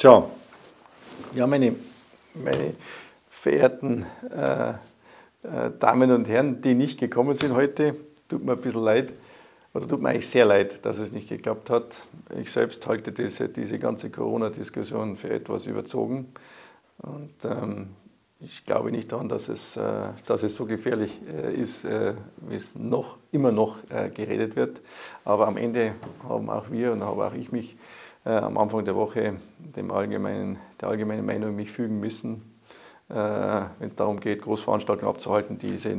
Tja, ja, meine verehrten Damen und Herren, die nicht gekommen sind heute, tut mir ein bisschen leid, oder tut mir eigentlich sehr leid, dass es nicht geklappt hat. Ich selbst halte diese ganze Corona-Diskussion für etwas überzogen und ich glaube nicht daran, dass es so gefährlich ist, wie es immer noch geredet wird. Aber am Ende haben auch wir und habe auch ich mich am Anfang der Woche der allgemeinen Meinung mich fügen müssen, wenn es darum geht, Großveranstaltungen abzuhalten,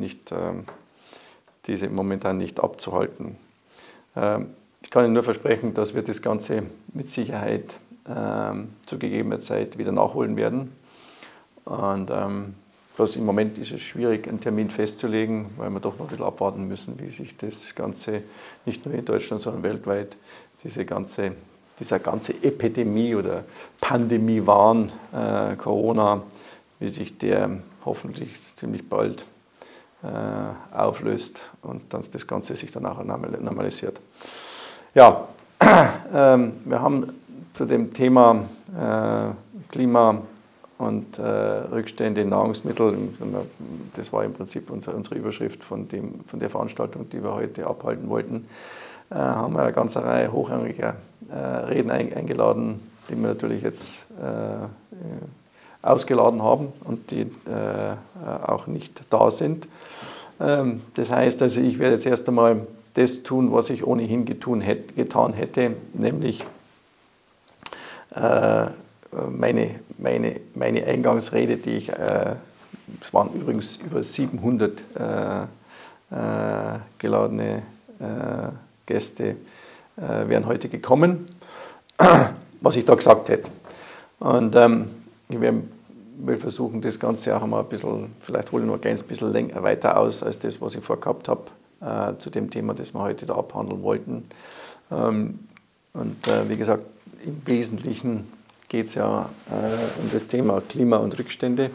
diese momentan nicht abzuhalten. Ich kann Ihnen nur versprechen, dass wir das Ganze mit Sicherheit zu gegebener Zeit wieder nachholen werden. Und bloß im Moment ist es schwierig, einen Termin festzulegen, weil wir doch noch ein bisschen abwarten müssen, wie sich das Ganze, nicht nur in Deutschland, sondern weltweit, dieser ganze Epidemie oder Pandemie-Wahn, Corona, wie sich der hoffentlich ziemlich bald auflöst und dann das Ganze sich danach normalisiert. Ja, wir haben zu dem Thema Klima und Rückstände in Nahrungsmitteln, das war im Prinzip unsere Überschrift von der Veranstaltung, die wir heute abhalten wollten, haben wir eine ganze Reihe hochrangiger Reden eingeladen, die wir natürlich jetzt ausgeladen haben und die auch nicht da sind. Das heißt also, ich werde jetzt erst einmal das tun, was ich ohnehin getan hätte, nämlich meine Eingangsrede, die ich, es waren übrigens über 700 geladene Gäste, wären heute gekommen, was ich da gesagt hätte. Und ich will versuchen, das Ganze auch mal ein bisschen, vielleicht hole ich noch ein kleines bisschen weiter aus, als das, was ich vorgehabt habe, zu dem Thema, das wir heute da abhandeln wollten. Wie gesagt, im Wesentlichen geht es ja um das Thema Klima und Rückstände.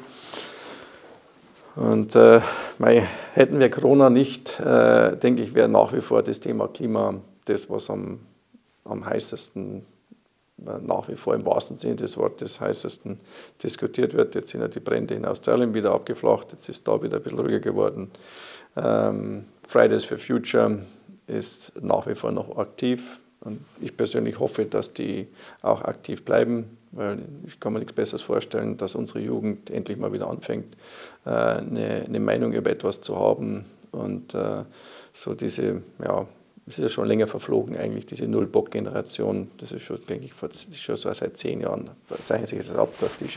Und hätten wir Corona nicht, denke ich, wäre nach wie vor das Thema Klima das, was am heißesten, nach wie vor im wahrsten Sinne des Wortes, heißesten diskutiert wird. Jetzt sind ja die Brände in Australien wieder abgeflacht, jetzt ist da wieder ein bisschen ruhiger geworden. Fridays for Future ist nach wie vor noch aktiv und ich persönlich hoffe, dass die auch aktiv bleiben, weil ich kann mir nichts Besseres vorstellen, dass unsere Jugend endlich mal wieder anfängt, eine Meinung über etwas zu haben und so diese, ja, es ist ja schon länger verflogen eigentlich, diese Null-Bock-Generation, das ist schon, denke ich, schon so seit 10 Jahren, zeichnet sich das ab, dass die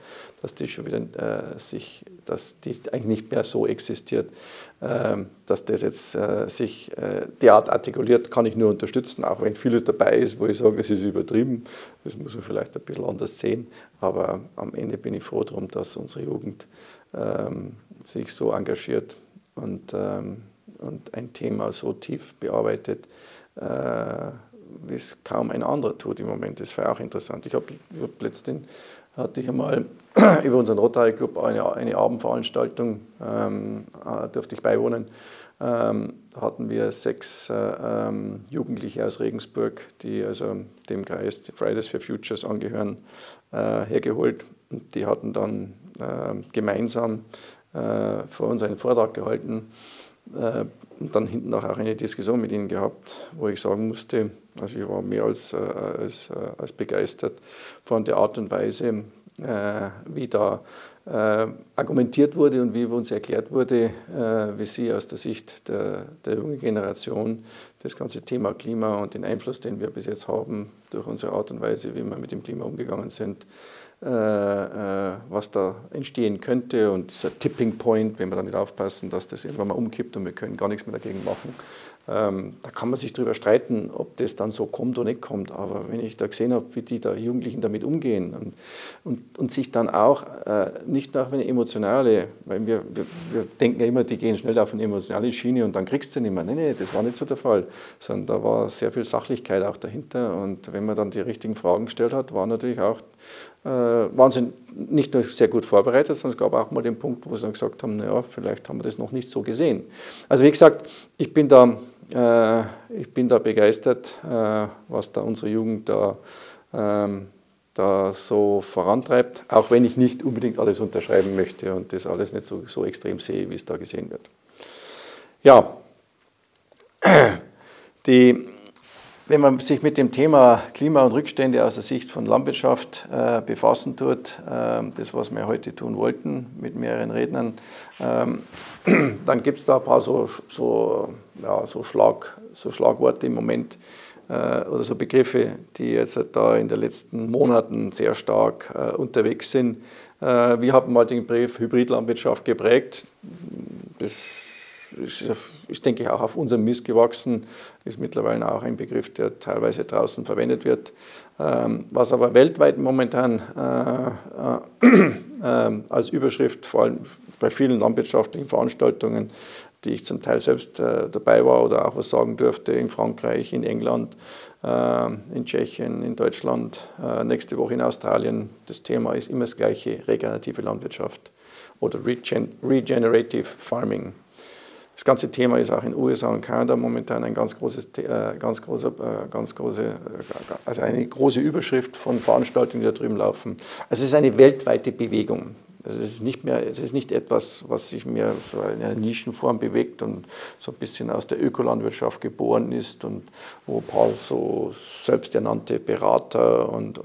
eigentlich nicht mehr so existiert, dass das jetzt sich derart artikuliert, kann ich nur unterstützen, auch wenn vieles dabei ist, wo ich sage, es ist übertrieben, das muss man vielleicht ein bisschen anders sehen, aber am Ende bin ich froh darum, dass unsere Jugend sich so engagiert und ein Thema so tief bearbeitet, wie es kaum ein anderer tut im Moment. Das war auch interessant. Letztens hatte ich einmal über unseren Rotary Club eine Abendveranstaltung, durfte ich beiwohnen. Hatten wir 6 Jugendliche aus Regensburg, die also dem Kreis Fridays for Futures angehören, hergeholt. Und die hatten dann gemeinsam vor uns einen Vortrag gehalten. Und dann hinten auch eine Diskussion mit ihnen gehabt, wo ich sagen musste, also ich war mehr als begeistert von der Art und Weise, wie da argumentiert wurde und wie uns erklärt wurde, wie sie aus der Sicht der jungen Generation das ganze Thema Klima und den Einfluss, den wir bis jetzt haben, durch unsere Art und Weise, wie wir mit dem Klima umgegangen sind, was da entstehen könnte und dieser Tipping Point, wenn wir dann nicht aufpassen, dass das irgendwann mal umkippt und wir können gar nichts mehr dagegen machen. Da kann man sich darüber streiten, ob das dann so kommt oder nicht kommt, aber wenn ich da gesehen habe, wie die da Jugendlichen damit umgehen und sich dann auch nicht nach eine emotionale, weil wir denken ja immer, die gehen schnell auf eine emotionale Schiene und dann kriegst du sie nicht mehr. Nee, das war nicht so der Fall, sondern da war sehr viel Sachlichkeit auch dahinter und wenn man dann die richtigen Fragen gestellt hat, waren sie nicht nur sehr gut vorbereitet, sondern es gab auch mal den Punkt, wo sie dann gesagt haben, naja, vielleicht haben wir das noch nicht so gesehen. Also wie gesagt, ich bin da begeistert, was da unsere Jugend da da so vorantreibt, auch wenn ich nicht unbedingt alles unterschreiben möchte und das alles nicht so extrem sehe, wie es da gesehen wird. Ja, wenn man sich mit dem Thema Klima und Rückstände aus der Sicht von Landwirtschaft befassen tut, das, was wir heute tun wollten mit mehreren Rednern, dann gibt es da ein paar so Schlagworte im Moment oder so Begriffe, die jetzt da in den letzten Monaten sehr stark unterwegs sind. Wir haben mal den Begriff Hybridlandwirtschaft geprägt. Das ist, denke ich, auch auf unserem Mist gewachsen, ist mittlerweile auch ein Begriff, der teilweise draußen verwendet wird. Was aber weltweit momentan als Überschrift, vor allem bei vielen landwirtschaftlichen Veranstaltungen, die ich zum Teil selbst dabei war oder auch was sagen durfte, in Frankreich, in England, in Tschechien, in Deutschland, nächste Woche in Australien. Das Thema ist immer das gleiche, regenerative Landwirtschaft oder Regenerative Farming. Das ganze Thema ist auch in den USA und Kanada momentan ein also eine große Überschrift von Veranstaltungen, die da drüben laufen. Also es ist eine weltweite Bewegung. Also es ist nicht etwas, was sich mehr so in einer Nischenform bewegt und so ein bisschen aus der Ökolandwirtschaft geboren ist und wo ein paar so selbsternannte Berater und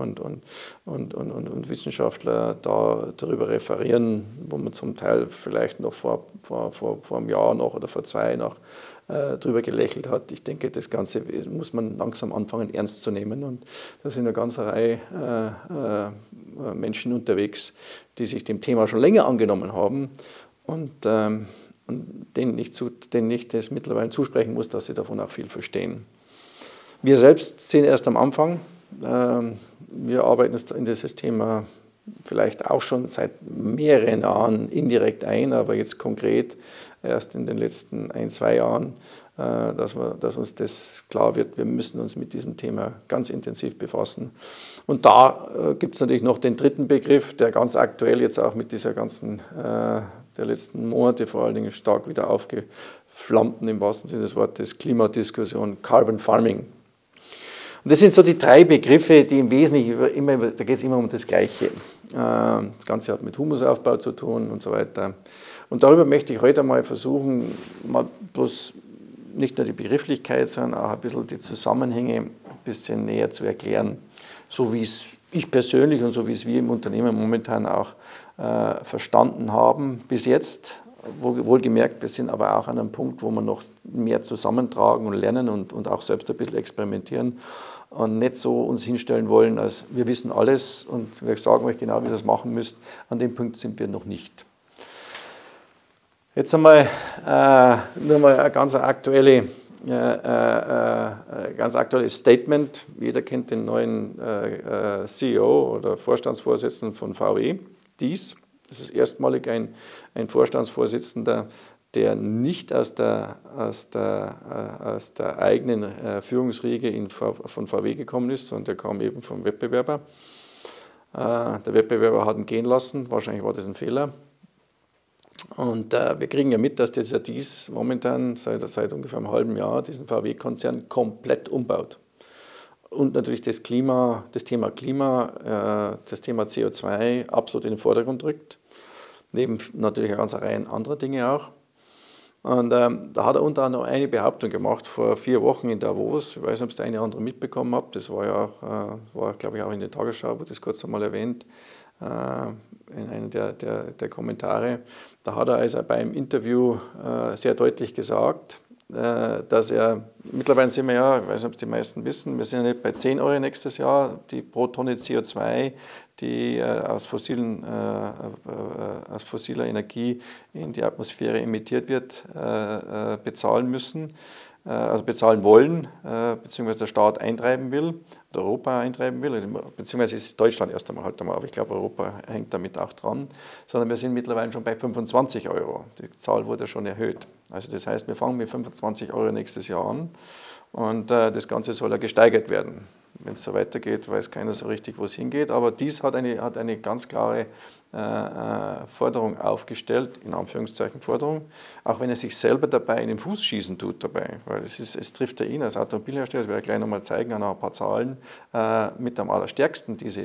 Wissenschaftler da darüber referieren, wo man zum Teil vielleicht noch vor einem Jahr noch oder vor 2 noch drüber gelächelt hat. Ich denke, das Ganze muss man langsam anfangen ernst zu nehmen und da sind eine ganze Reihe Menschen unterwegs, die sich dem Thema schon länger angenommen haben und denen nicht das mittlerweile zusprechen muss, dass sie davon auch viel verstehen. Wir selbst sind erst am Anfang. Wir arbeiten in dieses Thema vielleicht auch schon seit mehreren Jahren indirekt ein, aber jetzt konkret erst in den letzten 1-2 Jahren, dass uns das klar wird, wir müssen uns mit diesem Thema ganz intensiv befassen. Und da gibt es natürlich noch den dritten Begriff, der ganz aktuell jetzt auch mit dieser ganzen, der letzten Monate vor allen Dingen stark wieder aufgeflammten, im wahrsten Sinne des Wortes, Klimadiskussion, Carbon Farming. Und das sind so die 3 Begriffe, die im Wesentlichen da geht es immer um das Gleiche. Das Ganze hat mit Humusaufbau zu tun und so weiter. Und darüber möchte ich heute mal versuchen, mal bloß nicht nur die Begrifflichkeit, sondern auch ein bisschen die Zusammenhänge ein bisschen näher zu erklären, so wie es ich persönlich und so wie es wir im Unternehmen momentan auch verstanden haben bis jetzt. Wohlgemerkt, wir sind aber auch an einem Punkt, wo wir noch mehr zusammentragen und lernen und auch selbst ein bisschen experimentieren und nicht so uns hinstellen wollen, als wir wissen alles und wir sagen euch genau, wie ihr das machen müsst. An dem Punkt sind wir noch nicht. Jetzt einmal nur mal ein ganz aktuelles Statement. Jeder kennt den neuen CEO oder Vorstandsvorsitzenden von VW, Diess. Das ist erstmalig ein Vorstandsvorsitzender, der nicht aus der eigenen Führungsriege von VW gekommen ist, sondern der kam eben vom Wettbewerber. Der Wettbewerber hat ihn gehen lassen, wahrscheinlich war das ein Fehler. Und wir kriegen ja mit, dass dieser Diess momentan seit ungefähr einem halben Jahr diesen VW-Konzern komplett umbaut. Und natürlich das Thema Klima, das Thema CO2 absolut in den Vordergrund rückt. Neben natürlich eine ganze Reihe anderer Dinge auch. Und da hat er unter anderem eine Behauptung gemacht vor 4 Wochen in Davos. Ich weiß nicht, ob es der eine oder andere mitbekommen habt. Das war ja auch, glaube ich, auch in der Tagesschau, wurde das kurz einmal erwähnt, in einem der Kommentare. Da hat er also beim Interview sehr deutlich gesagt, dass mittlerweile sind wir ja, ich weiß nicht, ob es die meisten wissen, wir sind ja nicht bei 10 Euro nächstes Jahr, die pro Tonne CO2, die aus fossiler Energie in die Atmosphäre emittiert wird, bezahlen müssen, also bezahlen wollen, beziehungsweise der Staat eintreiben will, oder Europa eintreiben will, beziehungsweise ist Deutschland erst einmal halt einmal, aber ich glaube, Europa hängt damit auch dran, sondern wir sind mittlerweile schon bei 25 Euro. Die Zahl wurde schon erhöht. Also das heißt, wir fangen mit 25 Euro nächstes Jahr an und das Ganze soll ja gesteigert werden. wenn es so weitergeht, weiß keiner so richtig, wo es hingeht. Aber dies hat eine ganz klare Forderung aufgestellt, in Anführungszeichen Forderung, auch wenn er sich selber dabei in den Fuß schießen tut dabei, weil es trifft ja ihn als Automobilhersteller, das werde ich gleich nochmal zeigen an ein paar Zahlen, mit am allerstärksten diese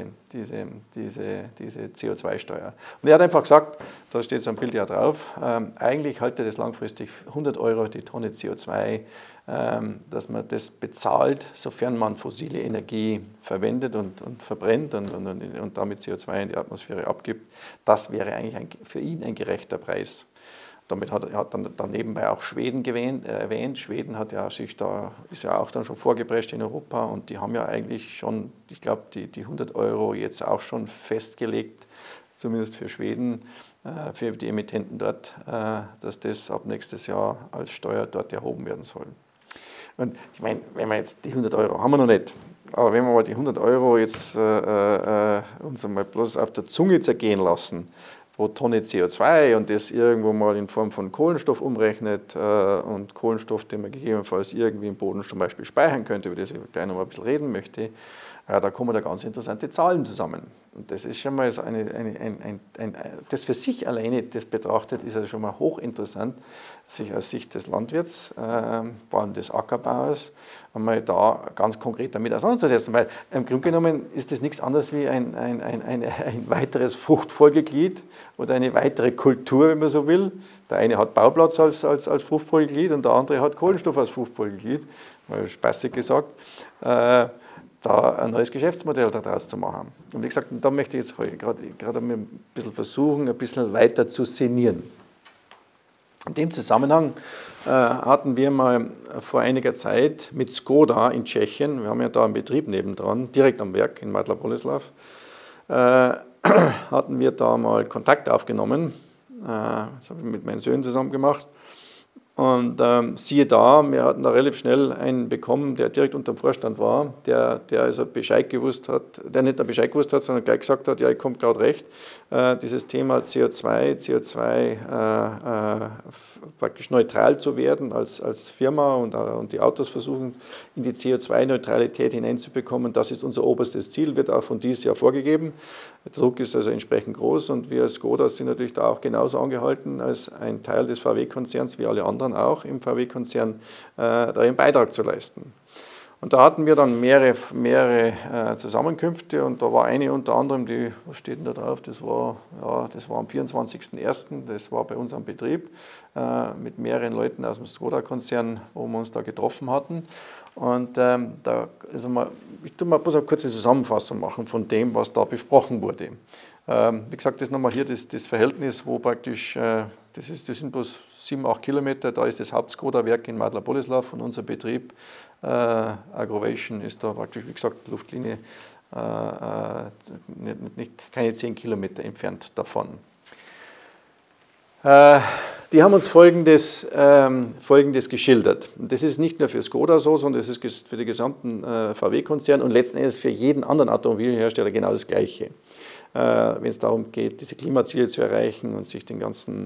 CO2-Steuer. Und er hat einfach gesagt, da steht so ein Bild ja drauf, eigentlich halte er das langfristig 100 € die Tonne CO2, dass man das bezahlt, sofern man fossile Energie verwendet und verbrennt und damit CO2 in die Atmosphäre abgibt. Das wäre eigentlich für ihn ein gerechter Preis. Damit hat er dann nebenbei auch Schweden erwähnt. Schweden ist ja auch dann schon vorgeprescht in Europa und die haben ja eigentlich schon, ich glaube, die 100 € jetzt auch schon festgelegt, zumindest für Schweden, für die Emittenten dort, dass das ab nächstes Jahr als Steuer dort erhoben werden soll. Und ich meine, wenn wir jetzt die 100 € haben wir noch nicht, aber wenn wir mal die 100 € jetzt uns einmal bloß auf der Zunge zergehen lassen, pro Tonne CO2 und das irgendwo mal in Form von Kohlenstoff umrechnet und Kohlenstoff, den man gegebenenfalls irgendwie im Boden zum Beispiel speichern könnte, über das ich gleich noch mal ein bisschen reden möchte, da kommen da ganz interessante Zahlen zusammen. Und das ist schon mal so das für sich alleine, das betrachtet, ist ja schon mal hochinteressant, sich aus Sicht des Landwirts, vor allem des Ackerbauers, einmal da ganz konkret damit auseinanderzusetzen. Weil im Grunde genommen ist das nichts anderes wie ein weiteres Fruchtfolgeglied oder eine weitere Kultur, wenn man so will. Der eine hat Bauplatz als Fruchtfolgeglied und der andere hat Kohlenstoff als Fruchtfolgeglied, mal spaßig gesagt. Da ein neues Geschäftsmodell daraus zu machen. Und wie gesagt, da möchte ich jetzt gerade ein bisschen versuchen, ein bisschen weiter zu sinnieren. In dem Zusammenhang hatten wir mal vor einiger Zeit mit Skoda in Tschechien, wir haben ja da einen Betrieb nebendran, direkt am Werk in Madla Boleslav, hatten wir da mal Kontakt aufgenommen, das habe ich mit meinen Söhnen zusammen gemacht. Und siehe da, wir hatten da relativ schnell einen bekommen, der direkt unter dem Vorstand war, der also Bescheid gewusst hat, der nicht nur Bescheid gewusst hat, sondern gleich gesagt hat, ja, ich komme gerade recht, dieses Thema CO2 praktisch neutral zu werden als Firma und die Autos versuchen, in die CO2-Neutralität hineinzubekommen, das ist unser oberstes Ziel, wird auch von dieses Jahr vorgegeben. Der Druck ist also entsprechend groß und wir als Skoda sind natürlich da auch genauso angehalten als ein Teil des VW-Konzerns wie alle anderen auch im VW-Konzern, da einen Beitrag zu leisten. Und da hatten wir dann mehrere Zusammenkünfte und da war eine unter anderem, was steht denn da drauf, das war am 24.01., das war bei uns am Betrieb mit mehreren Leuten aus dem Skoda-Konzern, wo wir uns da getroffen hatten. Und ich tue mal bloß eine kurze Zusammenfassung machen von dem, was da besprochen wurde. Wie gesagt, das nochmal hier das Verhältnis, wo praktisch, das sind bloß 7-8 Kilometer, da ist das Haupt-Skoda-Werk in Madla Boleslav und unser Betrieb Agrovation ist da praktisch, wie gesagt, Luftlinie keine 10 Kilometer entfernt davon. Die haben uns Folgendes geschildert. Und das ist nicht nur für Skoda so, sondern das ist für den gesamten VW-Konzern und letzten Endes für jeden anderen Automobilhersteller genau das Gleiche. Wenn es darum geht, diese Klimaziele zu erreichen und sich den ganzen,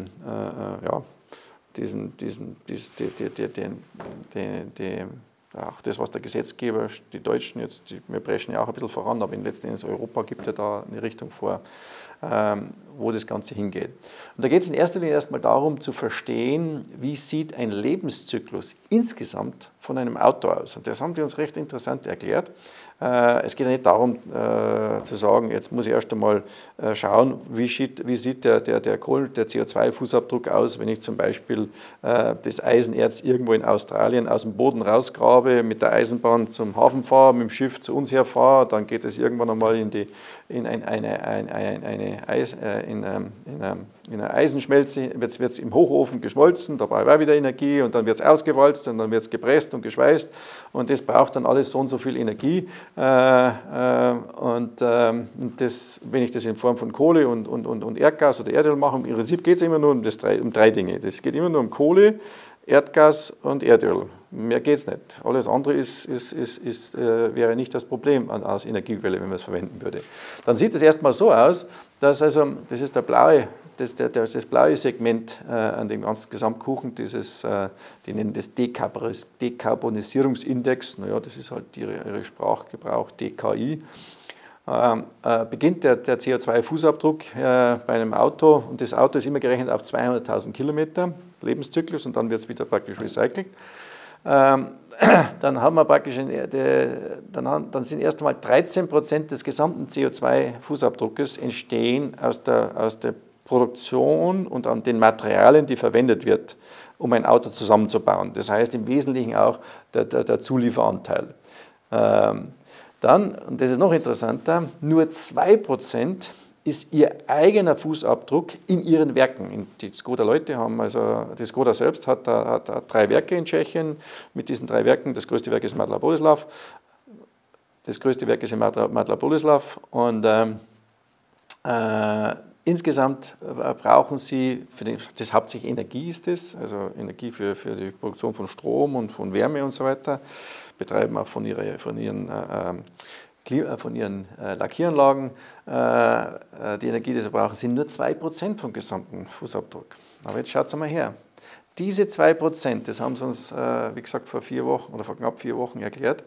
auch das, was der Gesetzgeber, die Deutschen jetzt, wir preschen ja auch ein bisschen voran, aber in letzten Endes Europa gibt ja da eine Richtung vor, wo das Ganze hingeht. Und da geht es in erster Linie erstmal darum zu verstehen, wie sieht ein Lebenszyklus insgesamt von einem Auto aus. Und das haben die uns recht interessant erklärt. Es geht ja nicht darum zu sagen, jetzt muss ich erst einmal schauen, wie sieht der CO2-Fußabdruck aus, wenn ich zum Beispiel das Eisenerz irgendwo in Australien aus dem Boden rausgrabe, mit der Eisenbahn zum Hafen fahre, mit dem Schiff zu uns herfahre, dann geht es irgendwann einmal in einer Eisenschmelze, wird es im Hochofen geschmolzen, dabei war wieder Energie und dann wird es ausgewalzt und dann wird es gepresst und geschweißt und das braucht dann alles so und so viel Energie wenn ich das in Form von Kohle und Erdgas oder Erdöl mache, im Prinzip geht es immer nur um drei Dinge. Es geht immer nur um Kohle, Erdgas und Erdöl. Mehr geht es nicht. Alles andere wäre nicht das Problem als Energiequelle, wenn man es verwenden würde. Dann sieht es erstmal so aus, dass also, das ist das blaue Segment an dem ganzen Gesamtkuchen, die nennen das Dekarbonisierungsindex, naja, das ist halt ihre Sprachgebrauch, DKI. Beginnt der CO2-Fußabdruck bei einem Auto, und das Auto ist immer gerechnet auf 200.000 Kilometer Lebenszyklus, und dann wird es wieder praktisch recycelt. Dann haben wir praktisch, dann sind erst einmal 13% des gesamten CO2-Fußabdruckes entstehen aus der Produktion und an den Materialien, die verwendet wird, um ein Auto zusammenzubauen. Das heißt im Wesentlichen auch der Zulieferanteil. Dann, und das ist noch interessanter, nur 2% ist ihr eigener Fußabdruck in ihren Werken. Die Skoda-Leute haben, also die Skoda selbst hat 3 Werke in Tschechien. Mit diesen 3 Werken, das größte Werk ist in Madla-Boleslav. Und insgesamt brauchen sie, das hauptsächlich Energie ist das, also Energie für die Produktion von Strom und von Wärme und so weiter, betreiben auch von ihren Lackieranlagen. Die Energie, die sie brauchen, sind nur 2% vom gesamten Fußabdruck. Aber jetzt schaut es mal her. Diese 2%, das haben sie uns, wie gesagt, vor knapp 4 Wochen erklärt,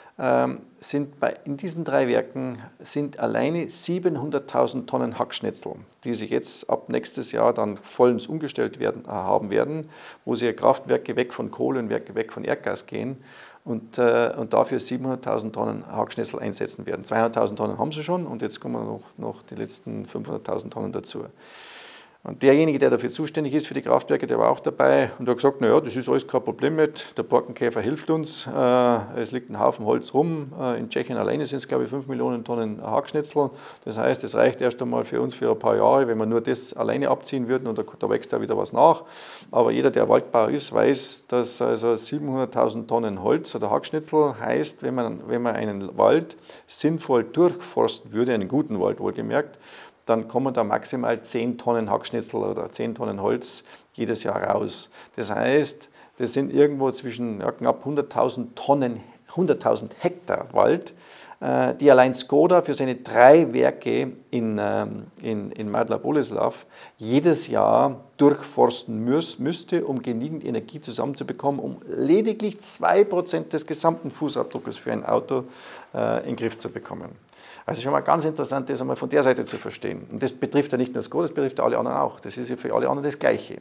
in diesen 3 Werken sind alleine 700.000 Tonnen Hackschnitzel, die sich jetzt ab nächstes Jahr dann vollends umgestellt haben werden, wo sie Kraftwerke weg von Kohle und Werke weg von Erdgas gehen und dafür 700.000 Tonnen Hackschnitzel einsetzen werden. 200.000 Tonnen haben sie schon, und jetzt kommen noch die letzten 500.000 Tonnen dazu. Und derjenige, der dafür zuständig ist, für die Kraftwerke, der war auch dabei und hat gesagt, naja, das ist alles kein Problem mit, der Borkenkäfer hilft uns, es liegt ein Haufen Holz rum, in Tschechien alleine sind es, glaube ich, 5 Millionen Tonnen Hackschnitzel, das heißt, es reicht erst einmal für uns für ein paar Jahre, wenn wir nur das alleine abziehen würden, und da wächst da wieder was nach, aber jeder, der Waldbauer ist, weiß, dass also 700.000 Tonnen Holz oder Hackschnitzel heißt, wenn man einen Wald sinnvoll durchforsten würde, einen guten Wald wohlgemerkt, dann kommen da maximal 10 Tonnen Hackschnitzel oder 10 Tonnen Holz jedes Jahr raus. Das heißt, das sind irgendwo zwischen knapp 100.000 Tonnen, 100.000 Hektar Wald, die allein Skoda für seine 3 Werke in Madla-Boleslav jedes Jahr durchforsten müsste, um genügend Energie zusammenzubekommen, um lediglich 2% des gesamten Fußabdruckes für ein Auto in den Griff zu bekommen. Also schon mal ganz interessant, das einmal von der Seite zu verstehen. Und das betrifft ja nicht nur Skoda, das betrifft alle anderen auch. Das ist ja für alle anderen das Gleiche.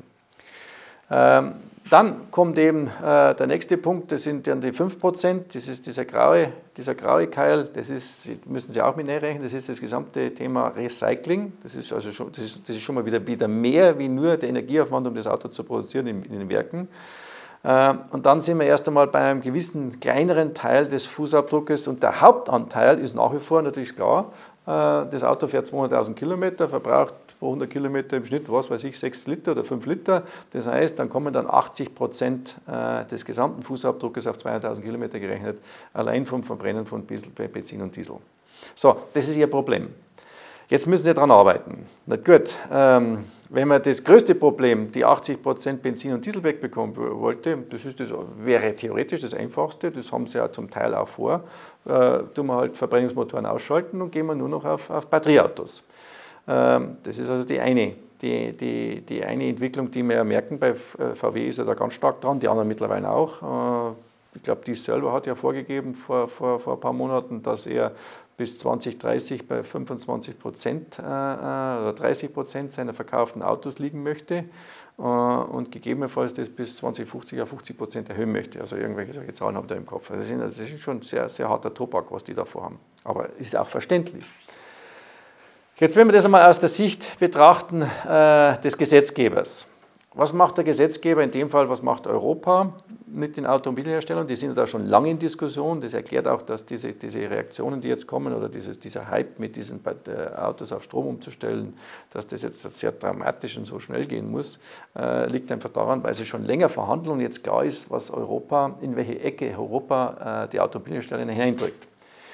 Dann kommt eben der nächste Punkt, das sind dann die 5%, das ist dieser graue Keil, das müssen Sie auch mit rechnen, das ist das gesamte Thema Recycling. Das ist schon mal wieder mehr wie nur der Energieaufwand, um das Auto zu produzieren in den Werken. Und dann sind wir erst einmal bei einem gewissen kleineren Teil des Fußabdruckes, und der Hauptanteil ist nach wie vor natürlich klar, das Auto fährt 200.000 Kilometer, verbraucht pro 100 Kilometer im Schnitt, 6 Liter oder 5 Liter. Das heißt, dann kommen dann 80% des gesamten Fußabdruckes auf 200.000 Kilometer gerechnet, allein vom Verbrennen von Benzin und Diesel. So, das ist Ihr Problem. Jetzt müssen Sie daran arbeiten. Na gut, wenn man das größte Problem, die 80% Benzin und Diesel wegbekommen wollte, wäre theoretisch das Einfachste, das haben Sie ja zum Teil auch vor, tun wir halt Verbrennungsmotoren ausschalten und gehen wir nur noch auf Batterieautos. Das ist also die eine Entwicklung, die wir ja merken, bei VW ist er da ganz stark dran, die anderen mittlerweile auch. Ich glaube, dies selber hat ja vorgegeben vor ein paar Monaten, dass er bis 2030 bei 25% oder 30% seiner verkauften Autos liegen möchte und gegebenenfalls das bis 2050 auf 50% erhöhen möchte. Also irgendwelche solche Zahlen habe ich da im Kopf. Also das ist schon sehr, sehr harter Tobak, was die da vorhaben. Aber ist auch verständlich. Jetzt, wenn wir das einmal aus der Sicht betrachten des Gesetzgebers. Was macht der Gesetzgeber in dem Fall, was macht Europa mit den Automobilherstellern? Die sind da schon lange in Diskussion. Das erklärt auch, dass diese Reaktionen, die jetzt kommen, oder dieser Hype mit diesen Autos auf Strom umzustellen, dass das jetzt sehr dramatisch und so schnell gehen muss, liegt einfach daran, weil sie schon länger verhandeln und jetzt klar ist, in welche Ecke Europa die Automobilhersteller hineindrückt.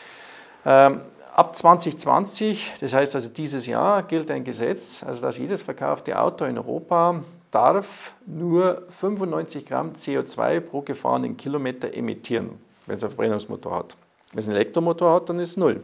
Ab 2020, das heißt also dieses Jahr, gilt ein Gesetz, also dass jedes verkaufte Auto in Europa darf nur 95 Gramm CO2 pro gefahrenen Kilometer emittieren, wenn es einen Verbrennungsmotor hat. Wenn es einen Elektromotor hat, dann ist es 0.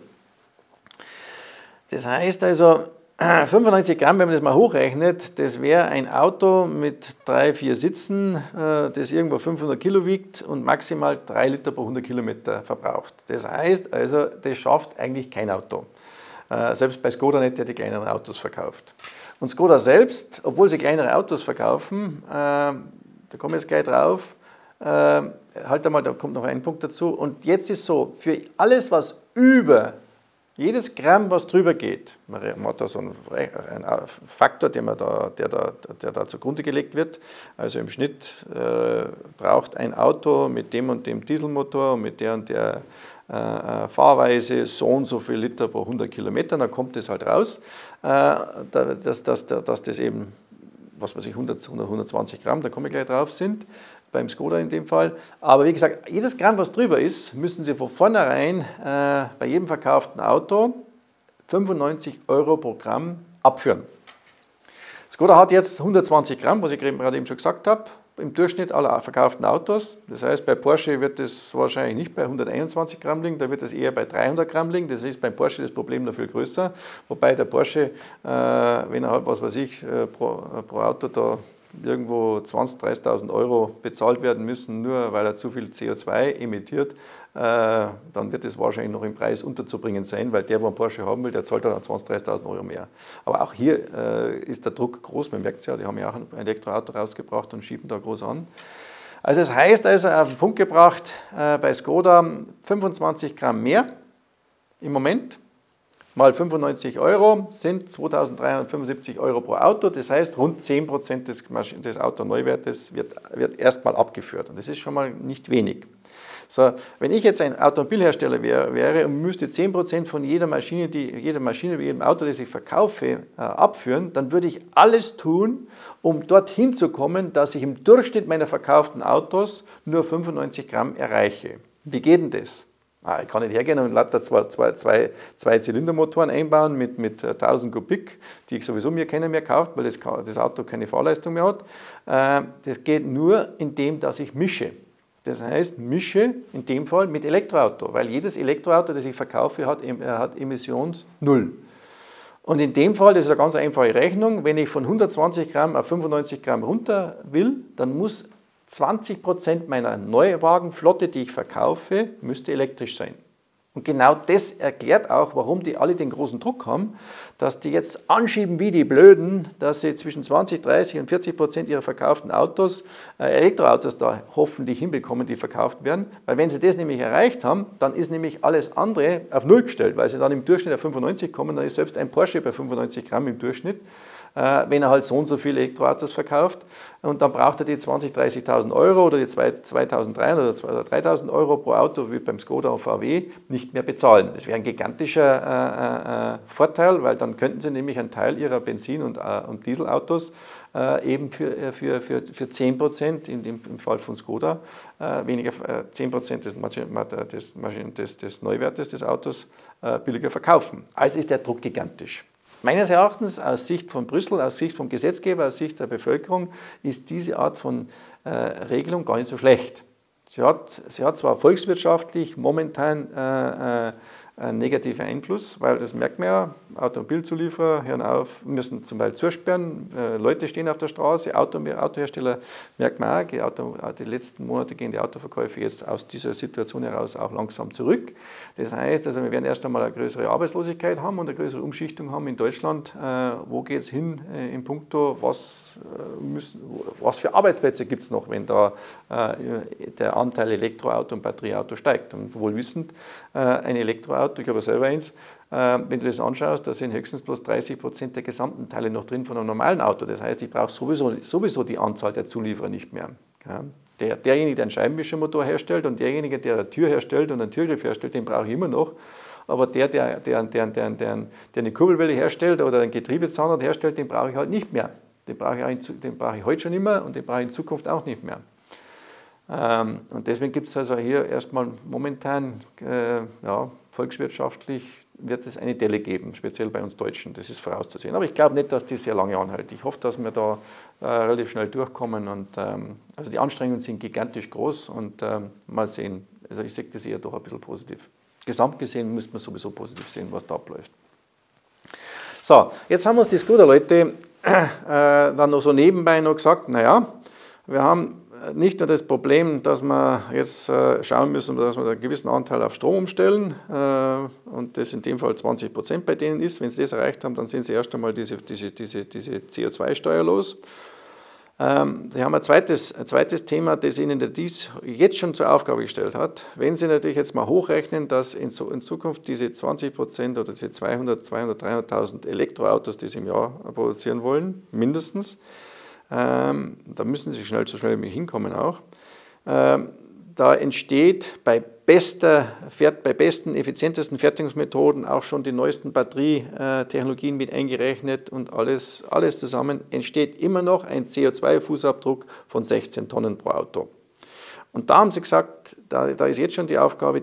Das heißt also, 95 Gramm, wenn man das mal hochrechnet, das wäre ein Auto mit 3, 4 Sitzen, das irgendwo 500 Kilo wiegt und maximal 3 Liter pro 100 Kilometer verbraucht. Das heißt also, das schafft eigentlich kein Auto. Selbst bei Skoda nicht, der die kleineren Autos verkauft. Und Skoda selbst, obwohl sie kleinere Autos verkaufen, da komme ich jetzt gleich drauf, halt einmal, da kommt noch ein Punkt dazu. Und jetzt ist so, für alles, was über jedes Gramm, was drüber geht, man hat da so einen Faktor, der da zugrunde gelegt wird. Also im Schnitt braucht ein Auto mit dem und dem Dieselmotor und mit der und der Fahrweise so und so viel Liter pro 100 Kilometer, dann kommt das halt raus, dass das eben, was weiß ich, 120 Gramm, da komme ich gleich drauf, sind, beim Skoda in dem Fall. Aber wie gesagt, jedes Gramm, was drüber ist, müssen Sie von vornherein bei jedem verkauften Auto 95 Euro pro Gramm abführen. Skoda hat jetzt 120 Gramm, was ich gerade eben schon gesagt habe, im Durchschnitt aller verkauften Autos. Das heißt, bei Porsche wird es wahrscheinlich nicht bei 121 Gramm liegen, da wird es eher bei 300 Gramm liegen. Das ist beim Porsche das Problem noch viel größer. Wobei der Porsche, wenn er halt, was weiß ich, pro Auto da irgendwo 20.000, 30.000 Euro bezahlt werden müssen, nur weil er zu viel CO2 emittiert, dann wird es wahrscheinlich noch im Preis unterzubringen sein, weil der, der einen Porsche haben will, der zahlt dann 20.000, 30.000 Euro mehr. Aber auch hier ist der Druck groß, man merkt es ja, die haben ja auch ein Elektroauto rausgebracht und schieben da groß an. Also das heißt, also auf den Punkt gebracht, bei Skoda 25 Gramm mehr im Moment, mal 95 Euro sind 2.375 Euro pro Auto, das heißt rund 10% des Autoneuwertes wird erstmal abgeführt und das ist schon mal nicht wenig. So, wenn ich jetzt ein Automobilhersteller wäre und müsste 10% von jeder Maschine, jedem Auto, das ich verkaufe, abführen, dann würde ich alles tun, um dorthin zu kommen, dass ich im Durchschnitt meiner verkauften Autos nur 95 Gramm erreiche. Wie geht denn das? Ich kann nicht hergehen und lauter zwei Zylindermotoren einbauen mit 1000 Kubik, die ich sowieso mir keiner mehr kauft, weil das Auto keine Fahrleistung mehr hat. Das geht nur, indem dass ich mische. Das heißt, mische in dem Fall mit Elektroauto, weil jedes Elektroauto, das ich verkaufe, hat Emissions 0. Und in dem Fall, das ist eine ganz einfache Rechnung, wenn ich von 120 Gramm auf 95 Gramm runter will, dann muss 20% meiner Neuwagenflotte, die ich verkaufe, müsste elektrisch sein. Und genau das erklärt auch, warum die alle den großen Druck haben, dass die jetzt anschieben wie die Blöden, dass sie zwischen 20, 30 und 40% ihrer verkauften Autos, Elektroautos da hoffentlich hinbekommen, die verkauft werden. Weil wenn sie das nämlich erreicht haben, dann ist nämlich alles andere auf Null gestellt, weil sie dann im Durchschnitt auf 95 kommen, dann ist selbst ein Porsche bei 95 Gramm im Durchschnitt, wenn er halt so und so viele Elektroautos verkauft. Und dann braucht er die 20.000, 30.000 Euro oder die 2.300 oder 3.000 Euro pro Auto wie beim Skoda und VW nicht mehr bezahlen. Das wäre ein gigantischer Vorteil, weil dann könnten sie nämlich einen Teil ihrer Benzin- und Dieselautos eben für 10%, im Fall von Skoda, weniger 10% des Neuwertes des Autos billiger verkaufen. Also ist der Druck gigantisch. Meines Erachtens, aus Sicht von Brüssel, aus Sicht vom Gesetzgeber, aus Sicht der Bevölkerung, ist diese Art von Regelung gar nicht so schlecht. Sie hat zwar volkswirtschaftlich momentan einen negativen Einfluss, weil das merkt man ja, Automobilzulieferer hören auf, müssen zum Beispiel zusperren, Leute stehen auf der Straße, Autohersteller merkt man auch, die letzten Monate gehen die Autoverkäufe jetzt aus dieser Situation heraus auch langsam zurück. Das heißt, also wir werden erst einmal eine größere Arbeitslosigkeit haben und eine größere Umschichtung haben in Deutschland. Wo geht es hin in puncto, was für Arbeitsplätze gibt es noch, wenn da der Anteil Elektroauto und Batterieauto steigt. Und wohl wissend, ein Elektroauto, ich habe selber eins, wenn du das anschaust, da sind höchstens bloß 30% der gesamten Teile noch drin von einem normalen Auto. Das heißt, ich brauche sowieso die Anzahl der Zulieferer nicht mehr. Ja. Derjenige, der einen Scheibenwischermotor herstellt und derjenige, der eine Tür herstellt und einen Türgriff herstellt, den brauche ich immer noch. Aber der eine Kurbelwelle herstellt oder ein Getriebezahnrad herstellt, den brauche ich halt nicht mehr. Den brauche ich heute schon immer und den brauche ich in Zukunft auch nicht mehr. Und deswegen gibt es also hier erstmal momentan volkswirtschaftlich wird es eine Delle geben, speziell bei uns Deutschen, das ist vorauszusehen. Aber ich glaube nicht, dass die sehr lange anhält. Ich hoffe, dass wir da relativ schnell durchkommen und also die Anstrengungen sind gigantisch groß und mal sehen, also ich sehe das eher doch ein bisschen positiv. Gesamt gesehen müsste man sowieso positiv sehen, was da abläuft. So, jetzt haben uns die Scooter-Leute dann noch so nebenbei noch gesagt, naja, wir haben nicht nur das Problem, dass wir jetzt schauen müssen, dass wir einen gewissen Anteil auf Strom umstellen und das in dem Fall 20% bei denen ist. Wenn sie das erreicht haben, dann sind sie erst einmal diese CO2-Steuer los. Sie haben ein zweites Thema, das Ihnen der DIS jetzt schon zur Aufgabe gestellt hat. Wenn Sie natürlich jetzt mal hochrechnen, dass in Zukunft diese 20% oder diese 300.000 Elektroautos, die Sie im Jahr produzieren wollen, mindestens, da müssen Sie so schnell wie hinkommen auch. Da entsteht bei besten, effizientesten Fertigungsmethoden auch schon die neuesten Batterietechnologien mit eingerechnet und alles zusammen entsteht immer noch ein CO2-Fußabdruck von 16 Tonnen pro Auto. Und da haben sie gesagt, da ist jetzt schon die Aufgabe,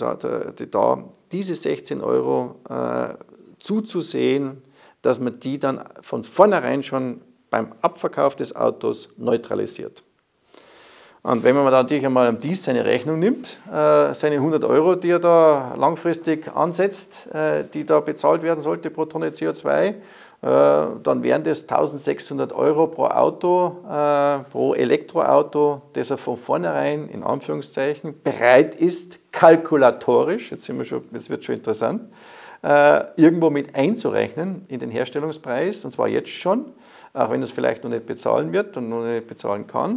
diese 16 Euro zuzusehen, dass man die dann von vornherein schon beim Abverkauf des Autos neutralisiert. Und wenn man dann natürlich einmal am DIS seine Rechnung nimmt, seine 100 Euro, die er da langfristig ansetzt, die da bezahlt werden sollte pro Tonne CO2, dann wären das 1.600 Euro pro Auto, pro Elektroauto, das er von vornherein, in Anführungszeichen, bereit ist, kalkulatorisch, jetzt wird schon interessant, irgendwo mit einzurechnen in den Herstellungspreis, und zwar jetzt schon, auch wenn es vielleicht noch nicht bezahlen wird und noch nicht bezahlen kann,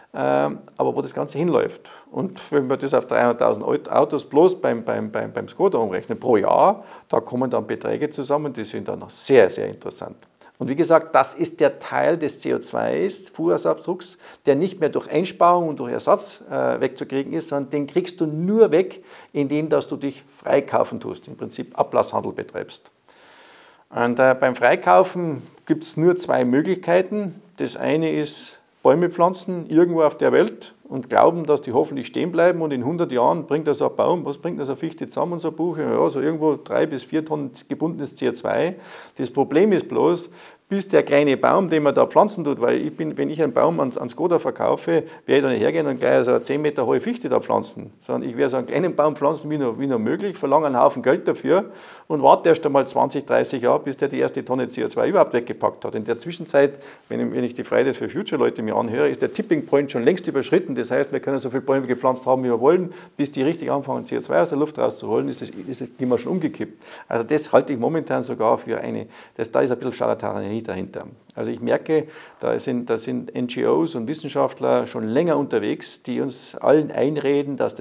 aber wo das Ganze hinläuft. Und wenn wir das auf 300.000 Autos bloß beim Skoda umrechnen pro Jahr, da kommen dann Beträge zusammen, die sind dann noch sehr, sehr interessant. Und wie gesagt, das ist der Teil des CO2-Fußabdrucks, der nicht mehr durch Einsparung und durch Ersatz wegzukriegen ist, sondern den kriegst du nur weg, indem dass du dich freikaufen tust, im Prinzip Ablasshandel betreibst. Und beim Freikaufen gibt es nur zwei Möglichkeiten. Das eine ist Bäume pflanzen irgendwo auf der Welt und glauben, dass die hoffentlich stehen bleiben und in 100 Jahren bringt das ein Baum, was bringt das eine Fichte zusammen und so ein Buche? Ja, so irgendwo 3 bis 4 Tonnen gebundenes CO2. Das Problem ist bloß, bis der kleine Baum, den man da pflanzen tut, weil wenn ich einen Baum an Skoda verkaufe, werde ich da nicht hergehen und gleich so eine 10 Meter hohe Fichte da pflanzen, sondern ich werde so einen kleinen Baum pflanzen, wie nur möglich, verlange einen Haufen Geld dafür und warte erst einmal 20, 30 Jahre, bis der die erste Tonne CO2 überhaupt weggepackt hat. In der Zwischenzeit, wenn ich die Fridays for Future Leute mir anhöre, ist der Tipping Point schon längst überschritten. Das heißt, wir können so viele Bäume gepflanzt haben, wie wir wollen, bis die richtig anfangen, CO2 aus der Luft rauszuholen, ist das Klima schon umgekippt. Also das halte ich momentan sogar für da ist ein bisschen Charlatanerie dahinter. Also ich merke, da sind NGOs und Wissenschaftler schon länger unterwegs, die uns allen einreden, dass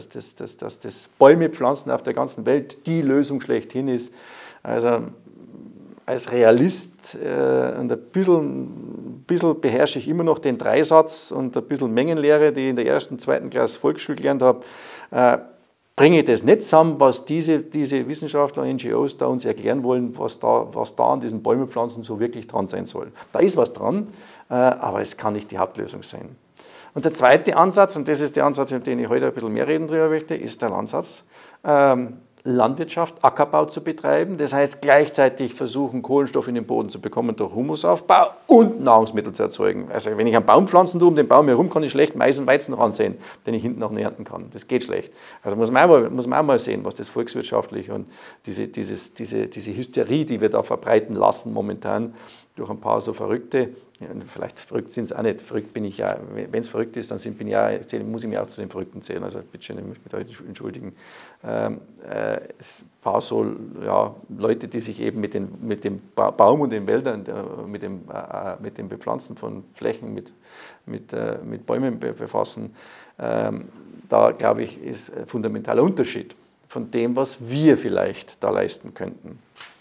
das Bäume pflanzen auf der ganzen Welt die Lösung schlechthin ist. Also als Realist und ein bisschen beherrsche ich immer noch den Dreisatz und ein bisschen Mengenlehre, die ich in der 1., 2. Klasse Volksschule gelernt habe, bringe ich das nicht zusammen, was diese Wissenschaftler und NGOs da uns erklären wollen, was da an diesen Bäumepflanzen so wirklich dran sein soll. Da ist was dran, aber es kann nicht die Hauptlösung sein. Und der zweite Ansatz, und das ist der Ansatz, über den ich heute ein bisschen mehr reden drüber möchte, ist der Ansatz, Landwirtschaft, Ackerbau zu betreiben. Das heißt, gleichzeitig versuchen, Kohlenstoff in den Boden zu bekommen durch Humusaufbau und Nahrungsmittel zu erzeugen. Also wenn ich einen Baum pflanzen tue, um den Baum herum, kann ich schlecht Mais und Weizen ransehen, den ich hinten noch ernten kann. Das geht schlecht. Also muss man auch mal sehen, was das volkswirtschaftlich und diese Hysterie, die wir da verbreiten lassen momentan, durch ein paar so Verrückte, ja, vielleicht verrückt sind es auch nicht, verrückt bin ich ja, wenn es verrückt ist, dann muss ich mich auch zu den Verrückten zählen, also bitte schön, ich muss mich da entschuldigen. Es war so, ja, Leute, die sich eben mit dem Baum und den Wäldern, mit dem Bepflanzen von Flächen, mit Bäumen befassen, da glaube ich, ist ein fundamentaler Unterschied von dem, was wir vielleicht da leisten könnten.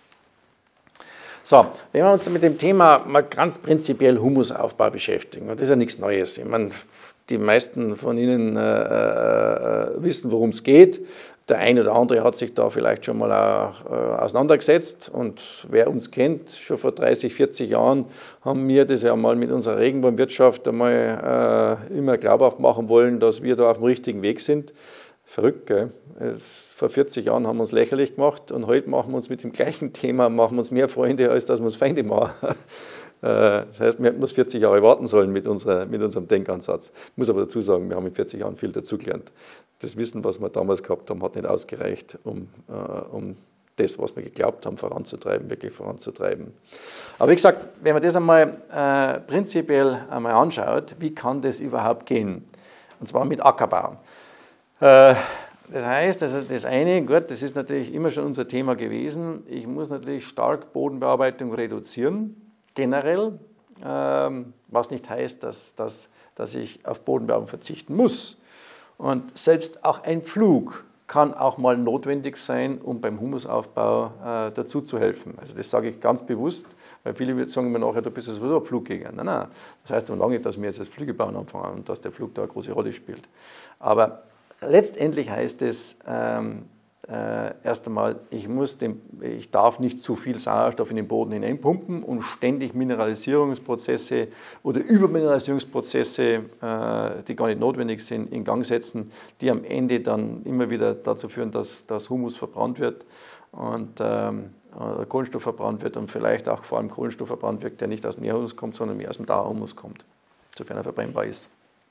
So, wenn wir uns mit dem Thema mal ganz prinzipiell Humusaufbau beschäftigen, und das ist ja nichts Neues. Ich meine, die meisten von Ihnen wissen, worum es geht. Der eine oder andere hat sich da vielleicht schon mal auseinandergesetzt, und wer uns kennt, schon vor 30, 40 Jahren haben wir das ja mal mit unserer Regenbaumwirtschaft einmal immer glaubhaft machen wollen, dass wir da auf dem richtigen Weg sind. Verrückt, gell? Vor 40 Jahren haben wir uns lächerlich gemacht und heute machen wir uns mit dem gleichen Thema mehr Freunde, als dass wir uns Feinde machen. Das heißt, wir hätten 40 Jahre warten sollen mit unserem Denkansatz. Ich muss aber dazu sagen, wir haben in 40 Jahren viel dazugelernt. Das Wissen, was wir damals gehabt haben, hat nicht ausgereicht, um das, was wir geglaubt haben, wirklich voranzutreiben. Aber wie gesagt, wenn man das einmal prinzipiell einmal anschaut, wie kann das überhaupt gehen? Und zwar mit Ackerbau. Das heißt, also das eine, gut, das ist natürlich immer schon unser Thema gewesen, ich muss natürlich stark Bodenbearbeitung reduzieren, generell, was nicht heißt, dass ich auf Bodenbearbeitung verzichten muss. Und selbst auch ein Pflug kann auch mal notwendig sein, um beim Humusaufbau dazu zu helfen. Also das sage ich ganz bewusst, weil viele sagen mir nachher, du bist sowieso ein Pflugjäger. Nein, nein, das heißt noch lange nicht, dass wir jetzt das Pflügebauen anfangen und dass der Pflug da eine große Rolle spielt. Aber letztendlich heißt es erst einmal, ich darf nicht zu viel Sauerstoff in den Boden hineinpumpen und ständig Mineralisierungsprozesse oder Übermineralisierungsprozesse, die gar nicht notwendig sind, in Gang setzen, die am Ende dann immer wieder dazu führen, dass Humus verbrannt wird und Kohlenstoff verbrannt wird und vielleicht auch vor allem Kohlenstoff verbrannt wird, der nicht aus dem Nährhumus kommt, sondern mehr aus dem Dauerhumus kommt, sofern er verbrennbar ist.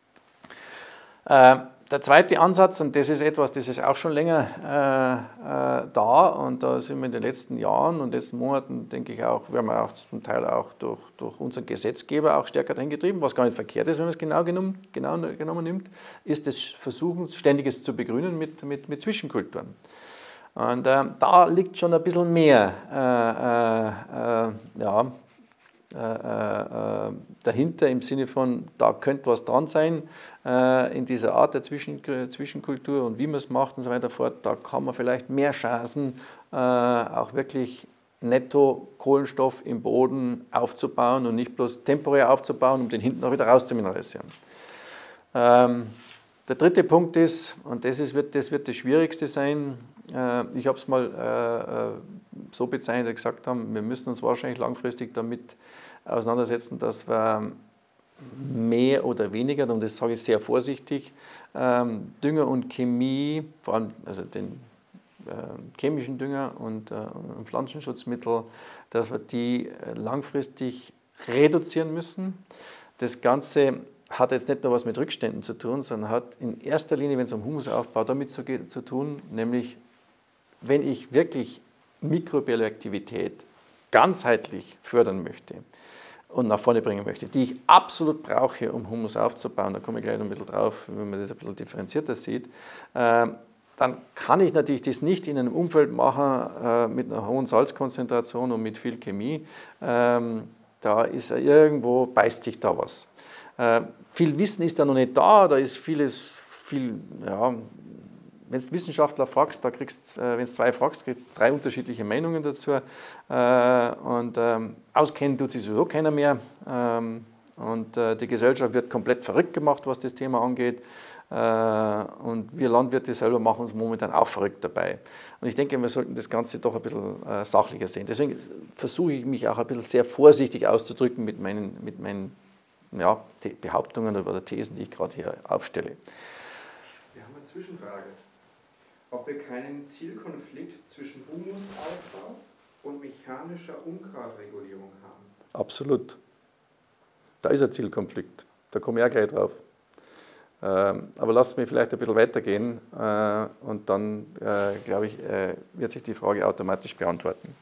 Der zweite Ansatz, und das ist etwas, das ist auch schon länger da und da sind wir in den letzten Jahren und letzten Monaten, denke ich auch, werden wir auch zum Teil auch durch unseren Gesetzgeber auch stärker dahin getrieben, was gar nicht verkehrt ist, wenn man es genau genommen nimmt, ist das Versuchen, ständiges zu begrünen mit Zwischenkulturen. Und da liegt schon ein bisschen mehr dahinter im Sinne von, da könnte was dran sein in dieser Art der Zwischenkultur und wie man es macht und so weiter fort, da kann man vielleicht mehr Chancen, auch wirklich netto Kohlenstoff im Boden aufzubauen und nicht bloß temporär aufzubauen, um den hinten auch wieder rauszumineralisieren. Der dritte Punkt ist, und das wird das Schwierigste sein, ich habe es mal so bezeichnet, dass wir gesagt haben, wir müssen uns wahrscheinlich langfristig damit auseinandersetzen, dass wir mehr oder weniger, und das sage ich sehr vorsichtig, Dünger und Chemie, vor allem also den chemischen Dünger und Pflanzenschutzmittel, dass wir die langfristig reduzieren müssen. Das Ganze hat jetzt nicht nur was mit Rückständen zu tun, sondern hat in erster Linie, wenn es um Humusaufbau, damit zu tun, nämlich wenn ich wirklich mikrobielle Aktivität ganzheitlich fördern möchte und nach vorne bringen möchte, die ich absolut brauche, um Humus aufzubauen, da komme ich gleich noch ein bisschen drauf, wenn man das ein bisschen differenzierter sieht, dann kann ich natürlich das nicht in einem Umfeld machen mit einer hohen Salzkonzentration und mit viel Chemie. Da ist irgendwo, beißt sich da was. Viel Wissen ist da noch nicht da, da ist viel, ja, wenn du Wissenschaftler fragst, wenn du zwei fragst, kriegst du 3 unterschiedliche Meinungen dazu. Und auskennen tut sich sowieso keiner mehr. Und die Gesellschaft wird komplett verrückt gemacht, was das Thema angeht. Und wir Landwirte selber machen uns momentan auch verrückt dabei. Und ich denke, wir sollten das Ganze doch ein bisschen sachlicher sehen. Deswegen versuche ich mich auch ein bisschen sehr vorsichtig auszudrücken mit meinen Behauptungen oder Thesen, die ich gerade hier aufstelle. Wir haben eine Zwischenfrage. Ob wir keinen Zielkonflikt zwischen Humusaufbau und mechanischer Unkratregulierung haben? Absolut. Da ist ein Zielkonflikt. Da komme ich auch gleich drauf. Aber lasst mich vielleicht ein bisschen weitergehen und dann, glaube ich, wird sich die Frage automatisch beantworten.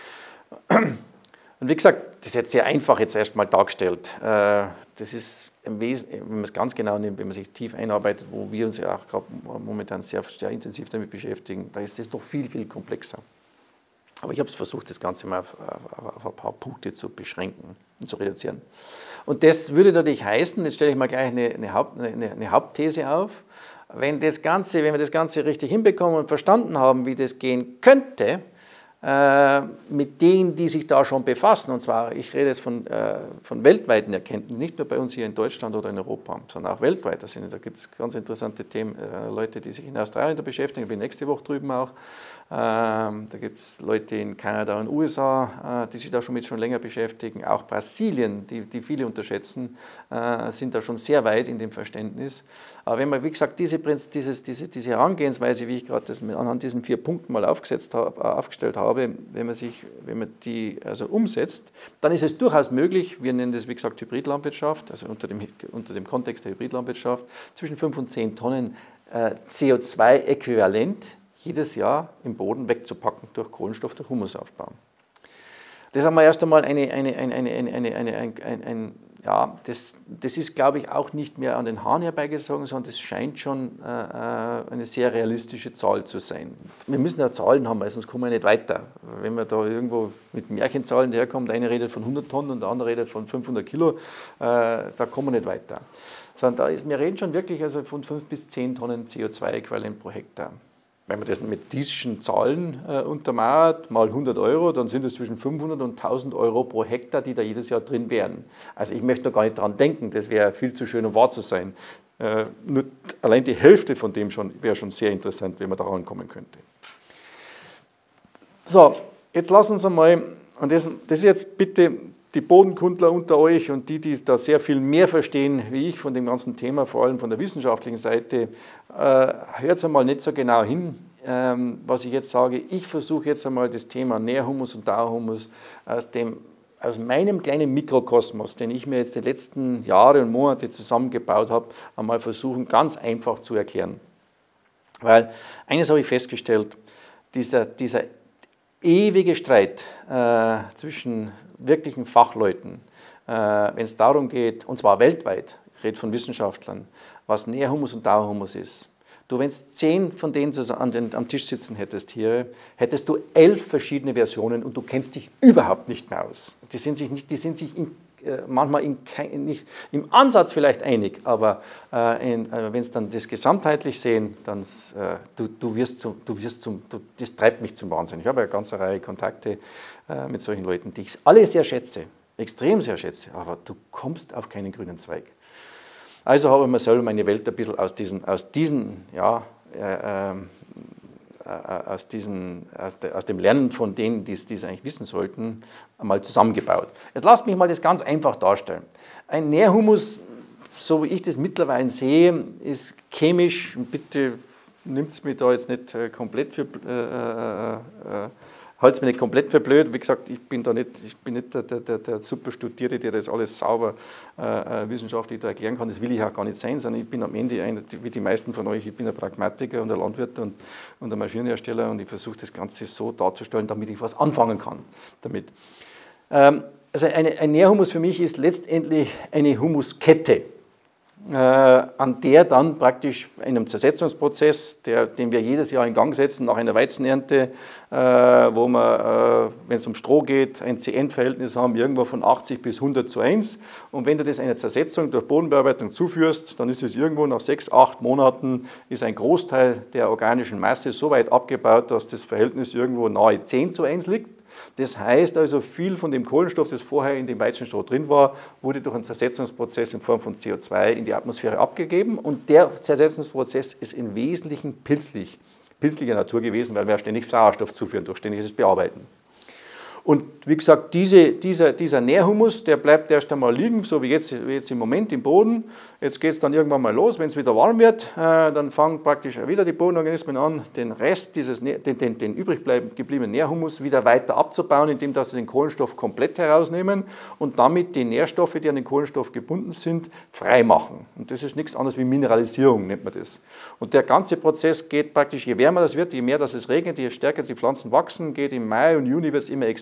Und wie gesagt, das ist jetzt sehr einfach jetzt erstmal dargestellt. Das ist im Wesentlichen, wenn man es ganz genau nimmt, wenn man sich tief einarbeitet, wo wir uns ja auch gerade momentan sehr, sehr intensiv damit beschäftigen, da ist das noch viel, viel komplexer. Aber ich habe es versucht, das Ganze mal auf ein paar Punkte zu beschränken und zu reduzieren. Und das würde natürlich heißen, jetzt stelle ich mal gleich eine Hauptthese auf, wenn wir das Ganze richtig hinbekommen und verstanden haben, wie das gehen könnte, mit denen, die sich da schon befassen, und zwar, ich rede jetzt von weltweiten Erkenntnissen, nicht nur bei uns hier in Deutschland oder in Europa, sondern auch weltweit. Da gibt es ganz interessante Themen, Leute, die sich in Australien da beschäftigen, ich bin nächste Woche drüben auch. Da gibt es Leute in Kanada und USA, die sich da schon länger beschäftigen. Auch Brasilien, die viele unterschätzen, sind da schon sehr weit in dem Verständnis. Aber wenn man, wie gesagt, diese Herangehensweise, wie ich gerade das anhand diesen 4 Punkten mal aufgestellt habe, wenn man die also umsetzt, dann ist es durchaus möglich, wir nennen das, wie gesagt, Hybridlandwirtschaft, also unter dem Kontext der Hybridlandwirtschaft, zwischen 5 und 10 Tonnen CO2-Äquivalent jedes Jahr im Boden wegzupacken durch Kohlenstoff, durch Humusaufbau. Das haben wir erst einmal das ist, glaube ich, auch nicht mehr an den Haaren herbeigezogen, sondern das scheint schon eine sehr realistische Zahl zu sein. Wir müssen ja Zahlen haben, weil sonst kommen wir nicht weiter. Wenn man da irgendwo mit Märchenzahlen herkommt, der eine redet von 100 Tonnen und der andere redet von 500 Kilo, da kommen wir nicht weiter. Sondern wir reden schon wirklich also von 5 bis 10 Tonnen CO2-Äquivalent pro Hektar. Wenn man das mit diesen Zahlen untermauert, mal 100 Euro, dann sind es zwischen 500 und 1000 Euro pro Hektar, die da jedes Jahr drin wären. Also ich möchte da gar nicht dran denken, das wäre viel zu schön, um wahr zu sein. Nur allein die Hälfte von dem wäre schon sehr interessant, wenn man da rankommen könnte. So, jetzt lassen Sie mal, und das ist jetzt bitte die Bodenkundler unter euch und die da sehr viel mehr verstehen wie ich von dem ganzen Thema, vor allem von der wissenschaftlichen Seite, hört einmal nicht so genau hin, was ich jetzt sage. Ich versuche jetzt einmal das Thema Nährhumus und Dauerhumus aus meinem kleinen Mikrokosmos, den ich mir jetzt die letzten Jahre und Monate zusammengebaut habe, einmal versuchen, ganz einfach zu erklären. Weil eines habe ich festgestellt, dieser ewige Streit zwischen wirklichen Fachleuten, wenn es darum geht, und zwar weltweit, ich rede von Wissenschaftlern, was Nährhumus und Dauerhumus ist. Du, wenn es 10 von denen am Tisch sitzen hättest hier, hättest du 11 verschiedene Versionen und du kennst dich überhaupt nicht mehr aus. Die sind sich manchmal nicht im Ansatz vielleicht einig, aber wenn sie dann das gesamtheitlich sehen, dann das treibt mich zum Wahnsinn. Ich habe eine ganze Reihe Kontakte mit solchen Leuten, die ich alle sehr schätze, extrem sehr schätze, aber du kommst auf keinen grünen Zweig. Also habe ich mir selber meine Welt ein bisschen aus dem Lernen von denen, die es eigentlich wissen sollten, einmal zusammengebaut. Jetzt lasst mich mal das ganz einfach darstellen. Ein Nährhumus, so wie ich das mittlerweile sehe, ist chemisch, bitte nimmt es mir da jetzt nicht komplett für halt's mir nicht komplett für blöd. Wie gesagt, ich bin nicht der super Studierte, der das alles sauber wissenschaftlich da erklären kann. Das will ich auch gar nicht sein, sondern ich bin am Ende, wie die meisten von euch, ich bin ein Pragmatiker und ein Landwirt und ein Maschinenhersteller und ich versuche das Ganze so darzustellen, damit ich was anfangen kann damit. Also ein Nährhumus für mich ist letztendlich eine Humuskette, an der dann praktisch in einem Zersetzungsprozess, den wir jedes Jahr in Gang setzen, nach einer Weizenernte, wo wir, wenn es um Stroh geht, ein CN-Verhältnis haben, irgendwo von 80 bis 100:1. Und wenn du das einer Zersetzung durch Bodenbearbeitung zuführst, dann ist es irgendwo nach 6, 8 Monaten, ist ein Großteil der organischen Masse so weit abgebaut, dass das Verhältnis irgendwo nahe 10:1 liegt. Das heißt also, viel von dem Kohlenstoff, das vorher in dem Weizenstroh drin war, wurde durch einen Zersetzungsprozess in Form von CO2 in die Atmosphäre abgegeben und der Zersetzungsprozess ist im Wesentlichen pilzlicher Natur gewesen, weil wir ständig Sauerstoff zuführen durch ständiges Bearbeiten. Und wie gesagt, dieser Nährhumus, der bleibt erst einmal liegen, so wie jetzt im Moment im Boden. Jetzt geht es dann irgendwann mal los, wenn es wieder warm wird, dann fangen praktisch wieder die Bodenorganismen an, den Rest, den übrig gebliebenen Nährhumus wieder weiter abzubauen, indem sie den Kohlenstoff komplett herausnehmen und damit die Nährstoffe, die an den Kohlenstoff gebunden sind, frei machen. Und das ist nichts anderes wie Mineralisierung, nennt man das. Und der ganze Prozess geht praktisch, je wärmer das wird, je mehr das es regnet, je stärker die Pflanzen wachsen, geht im Mai und Juni wird es immer extremer.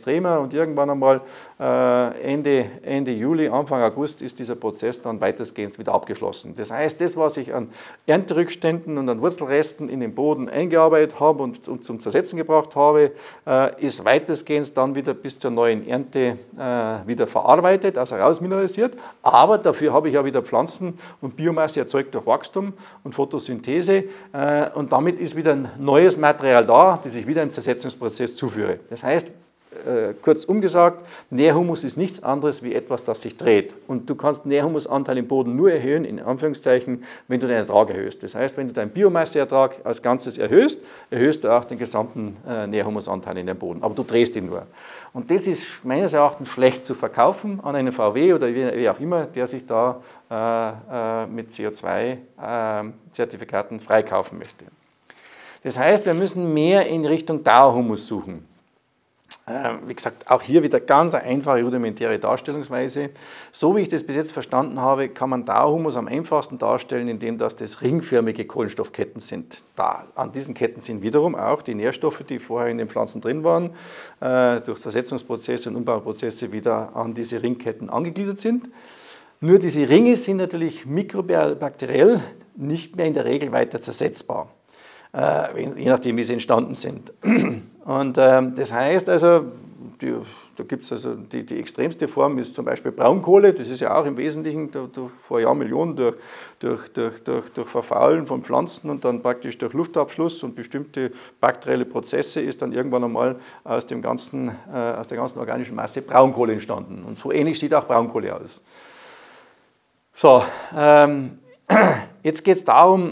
extremer und irgendwann einmal Ende Juli, Anfang August ist dieser Prozess dann weitestgehend wieder abgeschlossen. Das heißt, das, was ich an Ernterückständen und an Wurzelresten in den Boden eingearbeitet habe und zum Zersetzen gebracht habe, ist weitestgehend dann wieder bis zur neuen Ernte wieder verarbeitet, also rausmineralisiert. Aber dafür habe ich ja wieder Pflanzen und Biomasse erzeugt durch Wachstum und Photosynthese und damit ist wieder ein neues Material da, das ich wieder im Zersetzungsprozess zuführe. Das heißt, kurz umgesagt, Nährhumus ist nichts anderes wie etwas, das sich dreht. Und du kannst Nährhumusanteil im Boden nur erhöhen, in Anführungszeichen, wenn du den Ertrag erhöhst. Das heißt, wenn du deinen Biomasseertrag als Ganzes erhöhst, erhöhst du auch den gesamten Nährhumusanteil in dem Boden. Aber du drehst ihn nur. Und das ist meines Erachtens schlecht zu verkaufen an einen VW oder wie auch immer, der sich da mit CO2-Zertifikaten freikaufen möchte. Das heißt, wir müssen mehr in Richtung Dauerhumus suchen. Wie gesagt, auch hier wieder ganz eine einfache, rudimentäre Darstellungsweise. So wie ich das bis jetzt verstanden habe, kann man Dauerhumus am einfachsten darstellen, indem das ringförmige Kohlenstoffketten sind. An diesen Ketten sind wiederum auch die Nährstoffe, die vorher in den Pflanzen drin waren, durch Zersetzungsprozesse und Umbauprozesse wieder an diese Ringketten angegliedert sind. Nur diese Ringe sind natürlich mikrobakteriell nicht mehr in der Regel weiter zersetzbar, je nachdem, wie sie entstanden sind. Und das heißt also, da gibt es also die extremste Form ist zum Beispiel Braunkohle, das ist ja auch im Wesentlichen vor Jahrmillionen durch Verfaulen von Pflanzen und dann praktisch durch Luftabschluss und bestimmte bakterielle Prozesse ist dann irgendwann einmal aus der ganzen organischen Masse Braunkohle entstanden. Und so ähnlich sieht auch Braunkohle aus. So, jetzt geht es darum,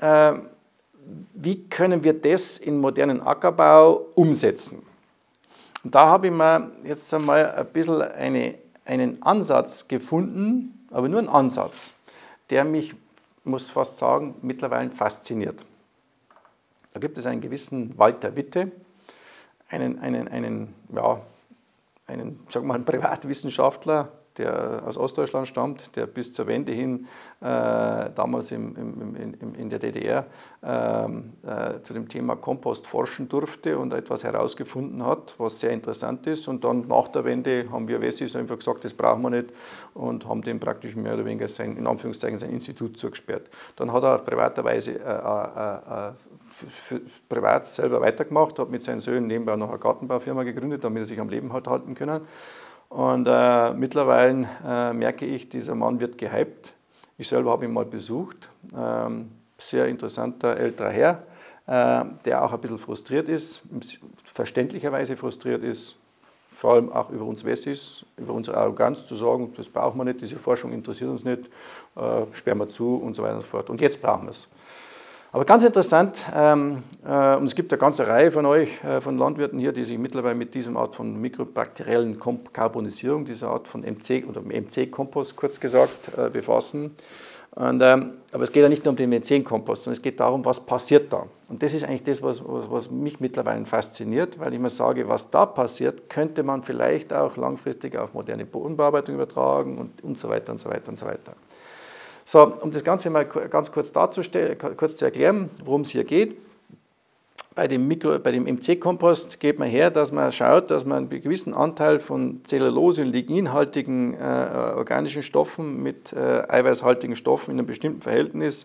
wie können wir das in modernen Ackerbau umsetzen? Und da habe ich mir jetzt einmal ein bisschen einen Ansatz gefunden, aber nur einen Ansatz, der mich, muss fast sagen, mittlerweile fasziniert. Da gibt es einen gewissen Walter Witte, einen Privatwissenschaftler, der aus Ostdeutschland stammt, der bis zur Wende hin damals in der DDR zu dem Thema Kompost forschen durfte und etwas herausgefunden hat, was sehr interessant ist. Und dann nach der Wende haben wir Wessis einfach gesagt, das brauchen wir nicht und haben dem praktisch mehr oder weniger in Anführungszeichen sein Institut zugesperrt. Dann hat er auf privaterweise privat selber weitergemacht, hat mit seinen Söhnen nebenbei noch eine Gartenbaufirma gegründet, damit er sich am Leben hat halten können. Und mittlerweile merke ich, dieser Mann wird gehypt. Ich selber habe ihn mal besucht. Sehr interessanter älterer Herr, der auch ein bisschen frustriert ist, verständlicherweise frustriert ist, vor allem auch über uns Wessis, über unsere Arroganz zu sagen, das brauchen wir nicht, diese Forschung interessiert uns nicht, sperren wir zu und so weiter und so fort. Und jetzt brauchen wir es. Aber ganz interessant, und es gibt eine ganze Reihe von euch, von Landwirten hier, die sich mittlerweile mit dieser Art von mikrobakteriellen Karbonisierung, dieser Art von MC oder MC-Kompost kurz gesagt, befassen. Aber es geht ja nicht nur um den MC-Kompost, sondern es geht darum, was passiert da. Und das ist eigentlich das, was mich mittlerweile fasziniert, weil ich mir sage, was da passiert, könnte man vielleicht auch langfristig auf moderne Bodenbearbeitung übertragen und so weiter und so weiter und so weiter. So, um das Ganze mal ganz kurz zu erklären, worum es hier geht. Bei dem MC-Kompost geht man her, dass man schaut, dass man einen gewissen Anteil von Zellulose- und ligninhaltigen organischen Stoffen mit eiweißhaltigen Stoffen in einem bestimmten Verhältnis,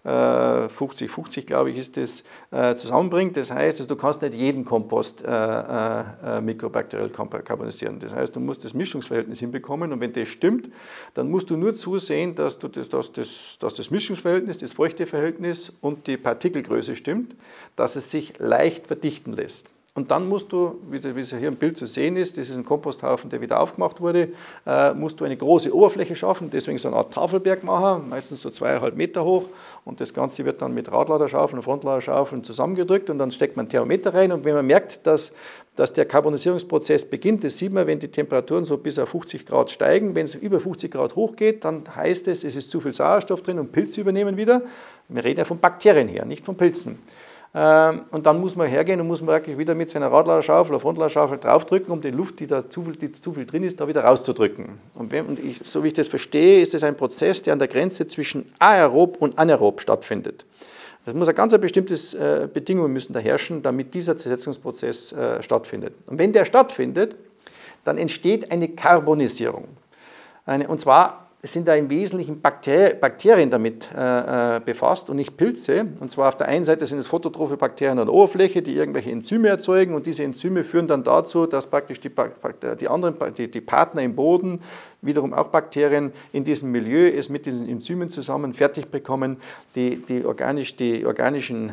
50-50 glaube ich ist das, zusammenbringt. Das heißt, also, du kannst nicht jeden Kompost mikrobakteriell karbonisieren. Das heißt, du musst das Mischungsverhältnis hinbekommen und wenn das stimmt, dann musst du nur zusehen, dass das Mischungsverhältnis, das Feuchteverhältnis und die Partikelgröße stimmt, dass es sich leicht verdichten lässt. Und dann musst du, wie es hier im Bild zu sehen ist, das ist ein Komposthaufen, der wieder aufgemacht wurde, musst du eine große Oberfläche schaffen, deswegen so eine Art Tafelberg machen, meistens so 2,5 Meter hoch und das Ganze wird dann mit Radladerschaufeln und Frontladerschaufeln zusammengedrückt und dann steckt man ein Thermometer rein und wenn man merkt, dass der Karbonisierungsprozess beginnt, das sieht man, wenn die Temperaturen so bis auf 50 Grad steigen, wenn es über 50 Grad hochgeht, dann heißt es ist zu viel Sauerstoff drin und Pilze übernehmen wieder. Wir reden ja von Bakterien her, nicht von Pilzen. Und dann muss man hergehen und muss man wirklich wieder mit seiner Radladerschaufel oder Frontladerschaufel draufdrücken, um die Luft, die zu viel drin ist, da wieder rauszudrücken. So wie ich das verstehe, ist das ein Prozess, der an der Grenze zwischen aerob und anaerob stattfindet. Das muss ganz bestimmte Bedingungen müssen da herrschen, damit dieser Zersetzungsprozess stattfindet. Und wenn der stattfindet, dann entsteht eine Karbonisierung. Und zwar sind da im Wesentlichen Bakterien damit befasst und nicht Pilze. Und zwar auf der einen Seite sind es phototrophe Bakterien an der Oberfläche, die irgendwelche Enzyme erzeugen und diese Enzyme führen dann dazu, dass praktisch die Partner im Boden, wiederum auch Bakterien in diesem Milieu, es mit diesen Enzymen zusammen fertig bekommen, die organischen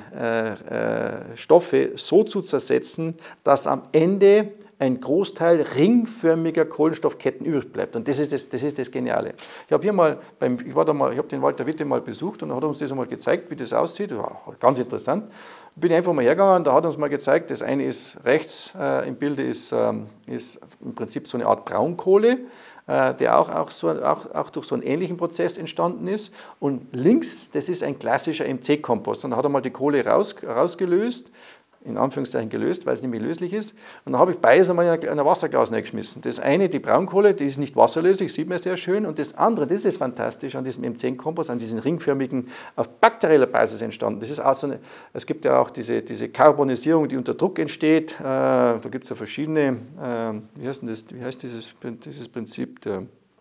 Stoffe so zu zersetzen, dass am Ende ein Großteil ringförmiger Kohlenstoffketten übrig bleibt. Und das ist das Geniale. Ich habe den Walter Witte mal besucht und er hat uns das einmal gezeigt, wie das aussieht. Wow, ganz interessant. Bin einfach mal hergegangen, da hat er uns mal gezeigt, das eine ist rechts im Bilde ist im Prinzip so eine Art Braunkohle, der auch durch so einen ähnlichen Prozess entstanden ist. Und links, das ist ein klassischer MC-Kompost. Und da hat er mal die Kohle rausgelöst, in Anführungszeichen gelöst, weil es nicht mehr löslich ist. Und dann habe ich beides einmal in ein Wasserglas reingeschmissen. Das eine, die Braunkohle, die ist nicht wasserlöslich, sieht man sehr schön. Und das andere, das ist das Fantastische an diesem M10-Kompost, an diesen ringförmigen, auf bakterieller Basis entstanden. Das ist auch so es gibt ja auch diese Karbonisierung, die unter Druck entsteht. Da gibt es ja verschiedene, wie heißt dieses Prinzip der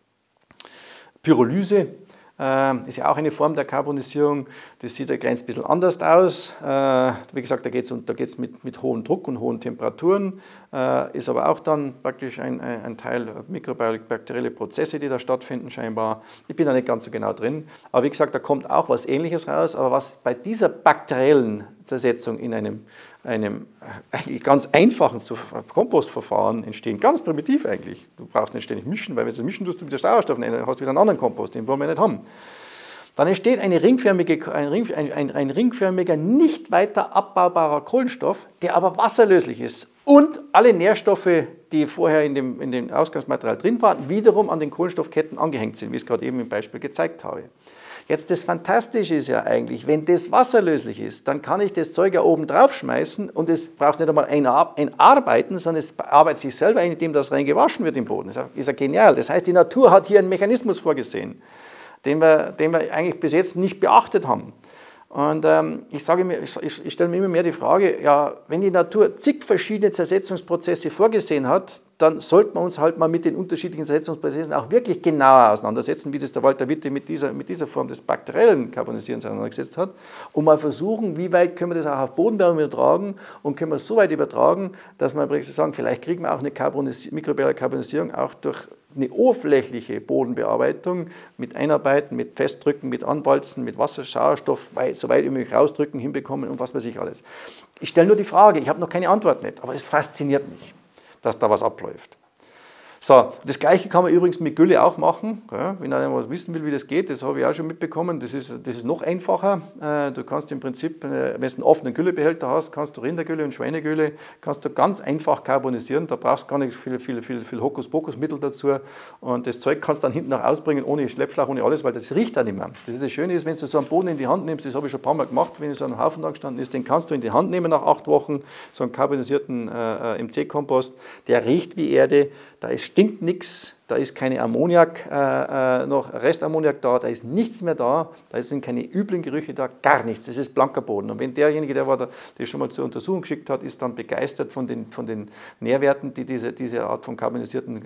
Pyrolyse. Ist ja auch eine Form der Karbonisierung. Das sieht ein kleines bisschen anders aus. Wie gesagt, da geht es mit hohem Druck und hohen Temperaturen. Ist aber auch dann praktisch ein Teil mikrobakterielle Prozesse, die da stattfinden scheinbar. Ich bin da nicht ganz so genau drin. Aber wie gesagt, da kommt auch was Ähnliches raus. Aber was bei dieser bakteriellen Zersetzung in einem eigentlich ganz einfachen Kompostverfahren entstehen, ganz primitiv eigentlich. Du brauchst nicht ständig mischen, weil wenn du es mischen tust, du wieder Sauerstoff, dann hast du wieder einen anderen Kompost, den wollen wir nicht haben. Dann entsteht ein ringförmiger, nicht weiter abbaubarer Kohlenstoff, der aber wasserlöslich ist und alle Nährstoffe, die vorher in dem Ausgangsmaterial drin waren, wiederum an den Kohlenstoffketten angehängt sind, wie ich es gerade eben im Beispiel gezeigt habe. Jetzt das Fantastische ist ja eigentlich, wenn das wasserlöslich ist, dann kann ich das Zeug ja oben drauf schmeißen und es braucht nicht einmal einarbeiten, sondern es arbeitet sich selber ein, indem das rein gewaschen wird im Boden. Das ist ja genial. Das heißt, die Natur hat hier einen Mechanismus vorgesehen, den wir eigentlich bis jetzt nicht beachtet haben. Und ich stelle mir immer mehr die Frage, ja, wenn die Natur zig verschiedene Zersetzungsprozesse vorgesehen hat, dann sollten wir uns halt mal mit den unterschiedlichen Zersetzungsprozessen auch wirklich genauer auseinandersetzen, wie das der Walter Witte mit dieser Form des bakteriellen Karbonisierens auseinandergesetzt hat, und mal versuchen, wie weit können wir das auch auf Bodenwärme übertragen und können wir es so weit übertragen, dass wir sagen, vielleicht kriegen wir auch eine mikrobielle Karbonisierung auch durch eine oberflächliche Bodenbearbeitung mit Einarbeiten, mit Festdrücken, mit Anwalzen, mit Wasser, Sauerstoff, so weit wie möglich rausdrücken, hinbekommen und was weiß ich alles. Ich stelle nur die Frage, ich habe noch keine Antwort nicht, aber es fasziniert mich, dass da was abläuft. So, das Gleiche kann man übrigens mit Gülle auch machen. Ja, wenn einer was wissen will, wie das geht, das habe ich auch schon mitbekommen. Das ist noch einfacher. Du kannst im Prinzip, wenn du einen offenen Güllebehälter hast, kannst du Rindergülle und Schweinegülle kannst du ganz einfach karbonisieren. Da brauchst du gar nicht viel Hokuspokusmittel dazu. Und das Zeug kannst du dann hinten noch ausbringen, ohne Schleppschlauch, ohne alles, weil das riecht auch nicht mehr. Das Schöne ist, wenn du so einen Boden in die Hand nimmst, das habe ich schon ein paar Mal gemacht, wenn so ein Haufen da gestanden ist, den kannst du in die Hand nehmen nach 8 Wochen, so einen karbonisierten MC-Kompost. Der riecht wie Erde, da stinkt nichts, da ist keine Ammoniak, noch Restammoniak da ist nichts mehr da, da sind keine üblen Gerüche da, gar nichts, das ist blanker Boden. Und wenn derjenige, der schon mal zur Untersuchung geschickt hat, ist dann begeistert von den Nährwerten, die diese Art von karbonisierten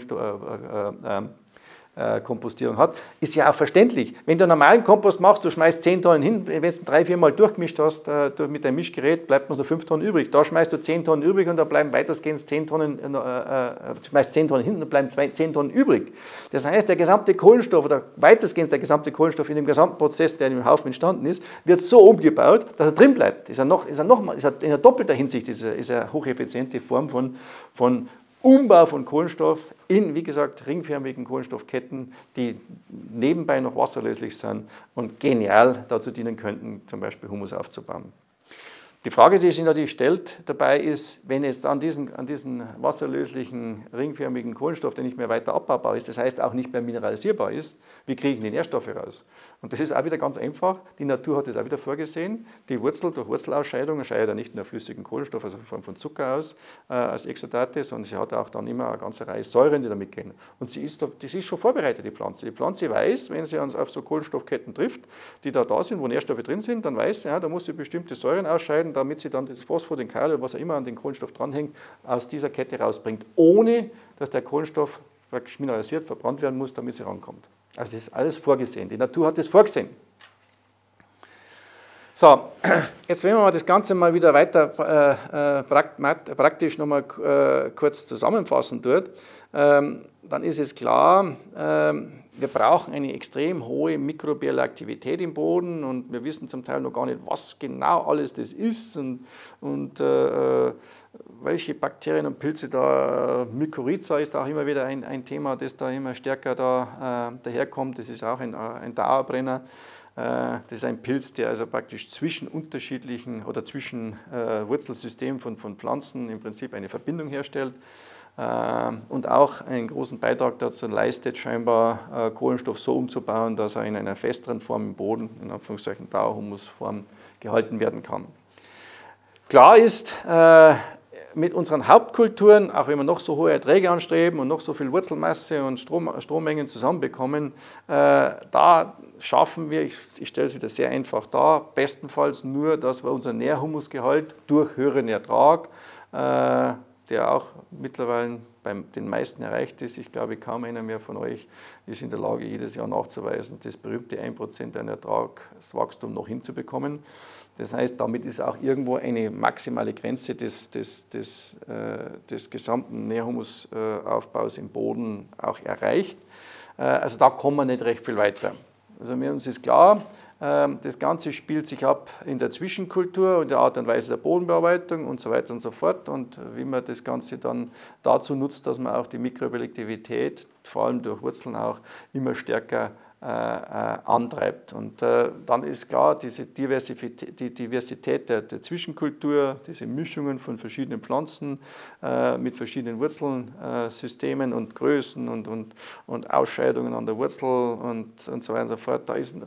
Kompostierung hat, ist ja auch verständlich. Wenn du einen normalen Kompost machst, du schmeißt 10 Tonnen hin, wenn du 3-4 Mal durchgemischt hast mit deinem Mischgerät, bleibt noch 5 Tonnen übrig. Da schmeißt du 10 Tonnen übrig und da bleiben weitestgehend 10 Tonnen, schmeißt 10 Tonnen hin und da bleiben 10 Tonnen übrig. Das heißt, der gesamte Kohlenstoff oder weitestgehend der gesamte Kohlenstoff in dem gesamten Prozess, der in dem Haufen entstanden ist, wird so umgebaut, dass er drin bleibt. Ist in doppelter Hinsicht ist eine hocheffiziente Form von Umbau von Kohlenstoff in, wie gesagt, ringförmigen Kohlenstoffketten, die nebenbei noch wasserlöslich sind und genial dazu dienen könnten, zum Beispiel Humus aufzubauen. Die Frage, die sich natürlich stellt dabei ist, wenn jetzt an diesen wasserlöslichen, ringförmigen Kohlenstoff, der nicht mehr weiter abbaubar ist, das heißt auch nicht mehr mineralisierbar ist, wie kriege ich die Nährstoffe raus? Und das ist auch wieder ganz einfach. Die Natur hat das auch wieder vorgesehen. Die Wurzel, durch Wurzelausscheidung scheidet ja nicht nur flüssigen Kohlenstoff, also in Form von Zucker aus, als Exudate, sondern sie hat auch dann immer eine ganze Reihe Säuren, die da mitgehen. Und das ist schon vorbereitet, die Pflanze. Die Pflanze weiß, wenn sie auf so Kohlenstoffketten trifft, die da sind, wo Nährstoffe drin sind, dann weiß sie, ja, da muss sie bestimmte Säuren ausscheiden, damit sie dann das Phosphor, den Kalium, was auch immer an den Kohlenstoff dranhängt, aus dieser Kette rausbringt, ohne dass der Kohlenstoff praktisch mineralisiert, verbrannt werden muss, damit sie rankommt. Also das ist alles vorgesehen. Die Natur hat das vorgesehen. So, jetzt wenn man das Ganze mal wieder weiter praktisch nochmal kurz zusammenfassen tut, dann ist es klar, wir brauchen eine extrem hohe mikrobielle Aktivität im Boden und wir wissen zum Teil noch gar nicht, was genau alles das ist und welche Bakterien und Pilze da, Mykorrhiza ist auch immer wieder ein Thema, das da immer stärker daherkommt. Das ist auch ein Dauerbrenner. Das ist ein Pilz, der also praktisch zwischen unterschiedlichen oder zwischen Wurzelsystemen von Pflanzen im Prinzip eine Verbindung herstellt und auch einen großen Beitrag dazu leistet, scheinbar Kohlenstoff so umzubauen, dass er in einer festeren Form im Boden, in Anführungszeichen Dauerhumusform, gehalten werden kann. Klar ist, mit unseren Hauptkulturen, auch wenn wir noch so hohe Erträge anstreben und noch so viel Wurzelmasse und Strommengen zusammenbekommen, da schaffen wir, ich stelle es wieder sehr einfach dar, bestenfalls nur, dass wir unseren Nährhumusgehalt durch höheren Ertrag, der auch mittlerweile bei den meisten erreicht ist, ich glaube kaum einer mehr von euch ist in der Lage, jedes Jahr nachzuweisen, das berühmte 1% an Ertragswachstum noch hinzubekommen. Das heißt, damit ist auch irgendwo eine maximale Grenze des gesamten Nährhumusaufbaus im Boden auch erreicht. Also da kommen wir nicht recht viel weiter. Also uns ist klar, das Ganze spielt sich ab in der Zwischenkultur und der Art und Weise der Bodenbearbeitung und so weiter und so fort und wie man das Ganze dann dazu nutzt, dass man auch die mikrobielle Aktivität, vor allem durch Wurzeln auch, immer stärker antreibt. Und dann ist klar, die Diversität der Zwischenkultur, diese Mischungen von verschiedenen Pflanzen mit verschiedenen Wurzelsystemen und Größen und Ausscheidungen an der Wurzel und so weiter und so fort.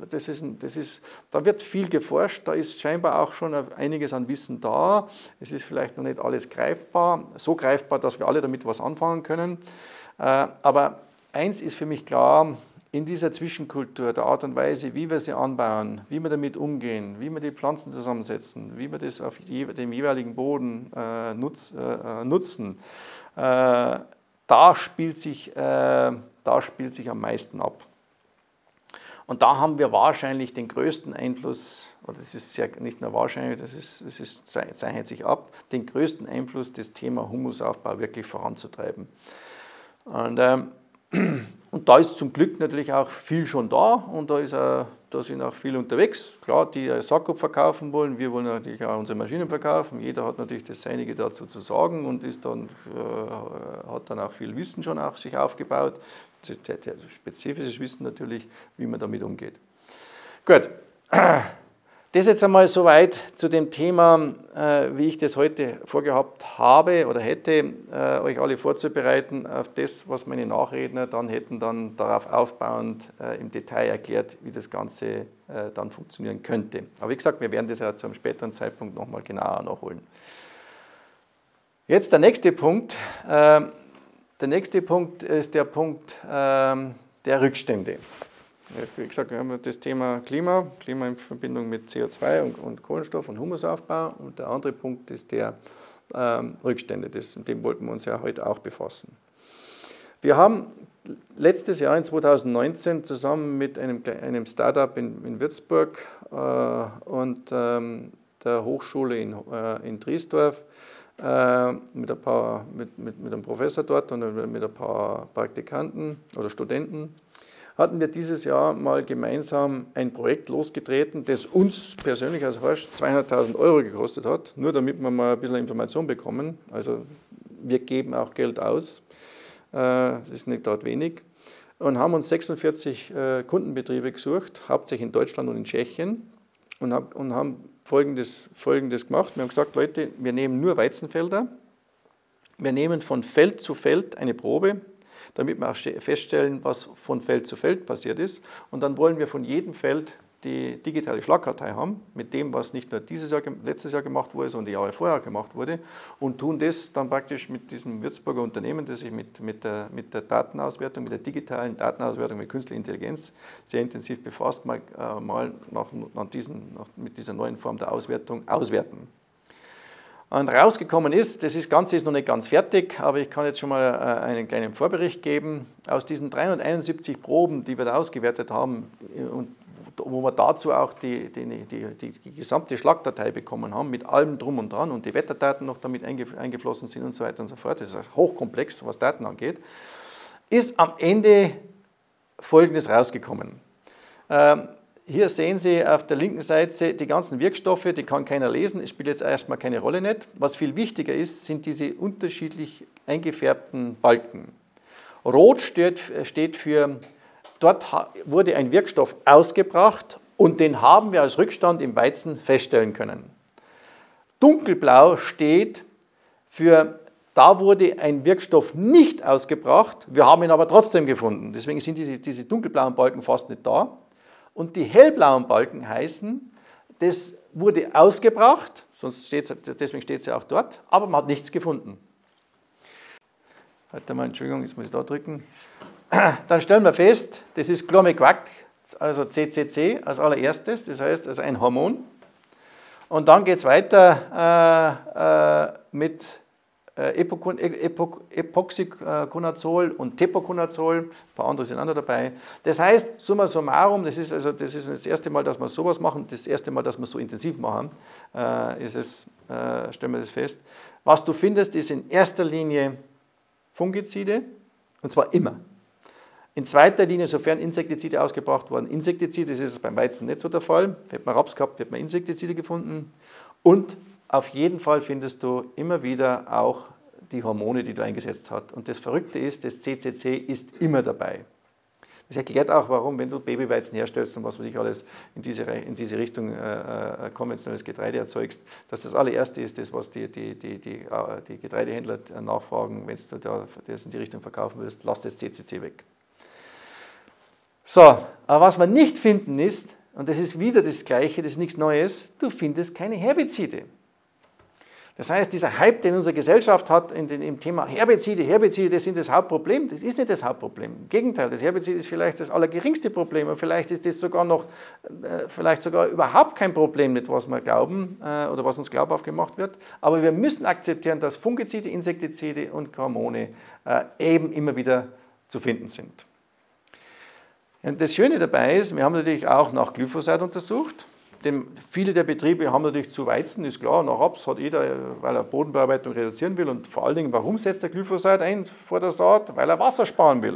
Da wird viel geforscht, da ist scheinbar auch schon einiges an Wissen da. Es ist vielleicht noch nicht alles greifbar, so greifbar, dass wir alle damit was anfangen können. Aber eins ist für mich klar, in dieser Zwischenkultur, der Art und Weise, wie wir sie anbauen, wie wir damit umgehen, wie wir die Pflanzen zusammensetzen, wie wir das auf dem jeweiligen Boden nutzen, da spielt sich am meisten ab. Und da haben wir wahrscheinlich den größten Einfluss, oder das ist nicht nur wahrscheinlich, das zeichnet sich ab, den größten Einfluss, das Thema Humusaufbau wirklich voranzutreiben. Und da ist zum Glück natürlich auch viel schon da und da sind auch viele unterwegs. Klar, die Saatgut verkaufen wollen, wir wollen natürlich auch unsere Maschinen verkaufen. Jeder hat natürlich das Seinige dazu zu sagen und hat dann auch viel Wissen schon auch sich aufgebaut. Spezifisches Wissen natürlich, wie man damit umgeht. Gut. Das jetzt einmal soweit zu dem Thema, wie ich das heute vorgehabt habe oder hätte, euch alle vorzubereiten auf das, was meine Nachredner dann hätten, dann darauf aufbauend im Detail erklärt, wie das Ganze dann funktionieren könnte. Aber wie gesagt, wir werden das ja zu einem späteren Zeitpunkt nochmal genauer nachholen. Jetzt der nächste Punkt. Der nächste Punkt ist der Punkt der Rückstände. Wie gesagt, wir haben das Thema Klima in Verbindung mit CO2 und Kohlenstoff und Humusaufbau. Und der andere Punkt ist der Rückstände. Mit dem wollten wir uns ja heute auch befassen. Wir haben letztes Jahr in 2019 zusammen mit einem Startup in Würzburg und der Hochschule in Triesdorf mit einem Professor dort und mit ein paar Praktikanten oder Studenten hatten wir dieses Jahr mal gemeinsam ein Projekt losgetreten, das uns persönlich als Horsch 200.000 € gekostet hat, nur damit wir mal ein bisschen Information bekommen. Also wir geben auch Geld aus, das ist nicht gerade wenig, und haben uns 46 Kundenbetriebe gesucht, hauptsächlich in Deutschland und in Tschechien, und haben Folgendes gemacht. Wir haben gesagt, Leute, wir nehmen nur Weizenfelder, wir nehmen von Feld zu Feld eine Probe, damit wir auch feststellen, was von Feld zu Feld passiert ist. Und dann wollen wir von jedem Feld die digitale Schlagkartei haben, mit dem, was nicht nur letztes Jahr gemacht wurde, sondern die Jahre vorher gemacht wurde, und tun das dann praktisch mit diesem Würzburger Unternehmen, das sich mit der Datenauswertung, mit der digitalen Datenauswertung, mit künstlicher Intelligenz sehr intensiv befasst, mit dieser neuen Form der Auswertung auswerten. Und rausgekommen ist, das Ganze ist noch nicht ganz fertig, aber ich kann jetzt schon mal einen kleinen Vorbericht geben. Aus diesen 371 Proben, die wir da ausgewertet haben, und wo wir dazu auch die gesamte Schlagdatei bekommen haben, mit allem drum und dran und die Wetterdaten noch damit eingeflossen sind und so weiter und so fort, das ist hochkomplex, was Daten angeht, ist am Ende Folgendes rausgekommen. Hier sehen Sie auf der linken Seite die ganzen Wirkstoffe, die kann keiner lesen, es spielt jetzt erstmal keine Rolle nicht. Was viel wichtiger ist, sind diese unterschiedlich eingefärbten Balken. Rot steht für, dort wurde ein Wirkstoff ausgebracht und den haben wir als Rückstand im Weizen feststellen können. Dunkelblau steht für, da wurde ein Wirkstoff nicht ausgebracht, wir haben ihn aber trotzdem gefunden. Deswegen sind diese dunkelblauen Balken fast nicht da. Und die hellblauen Balken heißen, das wurde ausgebracht, deswegen steht es ja auch dort, aber man hat nichts gefunden. Warte mal, Entschuldigung, jetzt muss ich da drücken. Dann stellen wir fest, das ist Chlormequac, also CCC als allererstes, das heißt also ein Hormon. Und dann geht es weiter mit Epoxyconazol und Tepoconazol, ein paar andere sind auch noch dabei. Das heißt, summa summarum, das ist das erste Mal, dass wir sowas machen, das erste Mal, dass wir es so intensiv machen, stellen wir das fest. Was du findest, ist in erster Linie Fungizide, und zwar immer. In zweiter Linie, sofern Insektizide ausgebracht wurden, Insektizide, das ist beim Weizen nicht so der Fall. Hätte man Raps gehabt, hätte man Insektizide gefunden. Und auf jeden Fall findest du immer wieder auch die Hormone, die du eingesetzt hast. Und das Verrückte ist, das CCC ist immer dabei. Das erklärt auch, warum, wenn du Babyweizen herstellst und was weiß ich alles in diese Richtung konventionelles Getreide erzeugst, dass das allererste ist, das, was die Getreidehändler nachfragen, wenn du das in die Richtung verkaufen willst, lass das CCC weg. So, aber was wir nicht finden ist, und das ist wieder das Gleiche, das ist nichts Neues, du findest keine Herbizide. Das heißt, dieser Hype, den unsere Gesellschaft hat im Thema Herbizide, das sind das Hauptproblem, das ist nicht das Hauptproblem. Im Gegenteil, das Herbizid ist vielleicht das allergeringste Problem und vielleicht ist das sogar überhaupt kein Problem, mit was wir glauben oder was uns glaubhaft gemacht wird. Aber wir müssen akzeptieren, dass Fungizide, Insektizide und Hormone eben immer wieder zu finden sind. Und das Schöne dabei ist, wir haben natürlich auch nach Glyphosat untersucht. Viele der Betriebe haben natürlich zu Weizen, ist klar, nach Raps hat jeder, weil er Bodenbearbeitung reduzieren will und vor allen Dingen, warum setzt er Glyphosat ein vor der Saat? Weil er Wasser sparen will.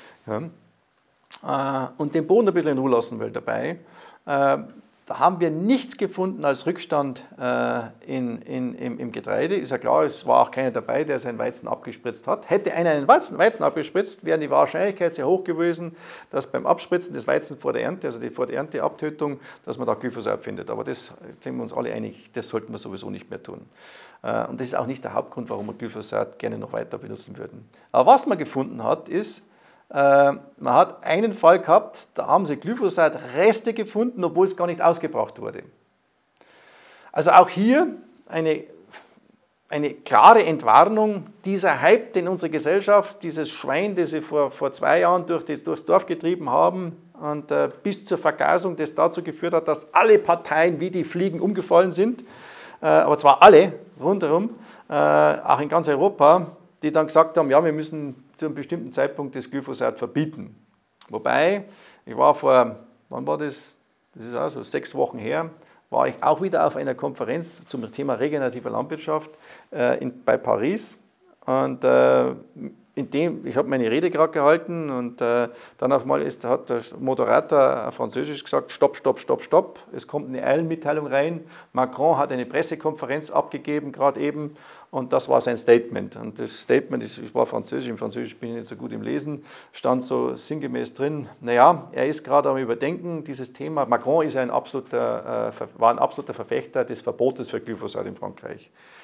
Ja. Und den Boden ein bisschen in Ruhe lassen will dabei. Da haben wir nichts gefunden als Rückstand im Getreide. Ist ja klar, es war auch keiner dabei, der seinen Weizen abgespritzt hat. Hätte einer einen Weizen abgespritzt, wäre die Wahrscheinlichkeit sehr hoch gewesen, dass beim Abspritzen des Weizens vor der Ernte, also vor der Ernteabtötung, dass man da Glyphosat findet. Aber das sind wir uns alle einig, das sollten wir sowieso nicht mehr tun. Und das ist auch nicht der Hauptgrund, warum wir Glyphosat gerne noch weiter benutzen würden. Aber was man gefunden hat, ist, man hat einen Fall gehabt, da haben sie Glyphosat-Reste gefunden, obwohl es gar nicht ausgebracht wurde. Also auch hier eine klare Entwarnung, dieser Hype, den unsere Gesellschaft, dieses Schwein, das sie vor 2 Jahren durchs Dorf getrieben haben und bis zur Vergasung, das dazu geführt hat, dass alle Parteien wie die Fliegen umgefallen sind, aber zwar alle rundherum, auch in ganz Europa, die dann gesagt haben, ja, wir müssen zu einem bestimmten Zeitpunkt das Glyphosat verbieten. Wobei, ich war wann war das? Das ist auch so 6 Wochen her, war ich auch wieder auf einer Konferenz zum Thema regenerativer Landwirtschaft bei Paris. Und ich habe meine Rede gerade gehalten und dann auf einmal hat der Moderator auf Französisch gesagt, stopp, stopp, stopp, stopp. Es kommt eine Eilmitteilung rein. Macron hat eine Pressekonferenz abgegeben, gerade eben, und das war sein Statement. Und das Statement, ich war Französisch, im Französisch bin ich nicht so gut im Lesen, stand so sinngemäß drin, naja, er ist gerade am Überdenken, dieses Thema, Macron ist war ein absoluter Verfechter des Verbotes für Glyphosat in Frankreich.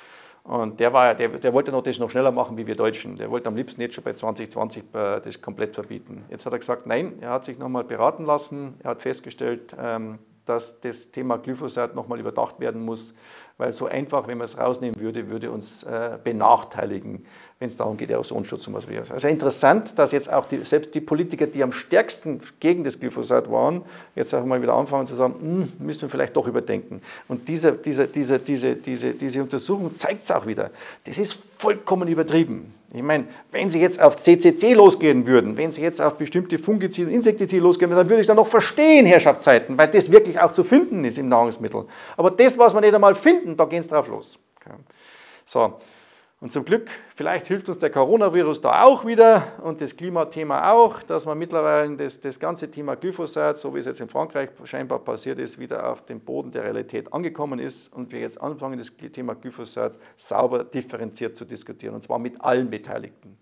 Und der wollte das noch schneller machen wie wir Deutschen. Der wollte am liebsten jetzt schon bei 2020 das komplett verbieten. Jetzt hat er gesagt, nein, er hat sich nochmal beraten lassen. Er hat festgestellt, dass das Thema Glyphosat nochmal überdacht werden muss, weil so einfach, wenn man es rausnehmen würde, würde uns benachteiligen, wenn es darum geht, Erosionsschutz und was wie das. Also interessant, dass jetzt auch selbst die Politiker, die am stärksten gegen das Glyphosat waren, jetzt auch mal wieder anfangen zu sagen, müssen wir vielleicht doch überdenken. Und diese Untersuchung zeigt es auch wieder. Das ist vollkommen übertrieben. Ich meine, wenn Sie jetzt auf CCC losgehen würden, wenn Sie jetzt auf bestimmte Fungizide und Insektizide losgehen würden, dann würde ich es dann noch verstehen, Herrschaftszeiten, weil das wirklich auch zu finden ist im Nahrungsmittel. Aber das, was wir nicht einmal finden, da gehen Sie drauf los. Okay. So. Und zum Glück, vielleicht hilft uns der Coronavirus da auch wieder und das Klimathema auch, dass man mittlerweile das ganze Thema Glyphosat, so wie es jetzt in Frankreich scheinbar passiert ist, wieder auf den Boden der Realität angekommen ist und wir jetzt anfangen, das Thema Glyphosat sauber differenziert zu diskutieren, und zwar mit allen Beteiligten.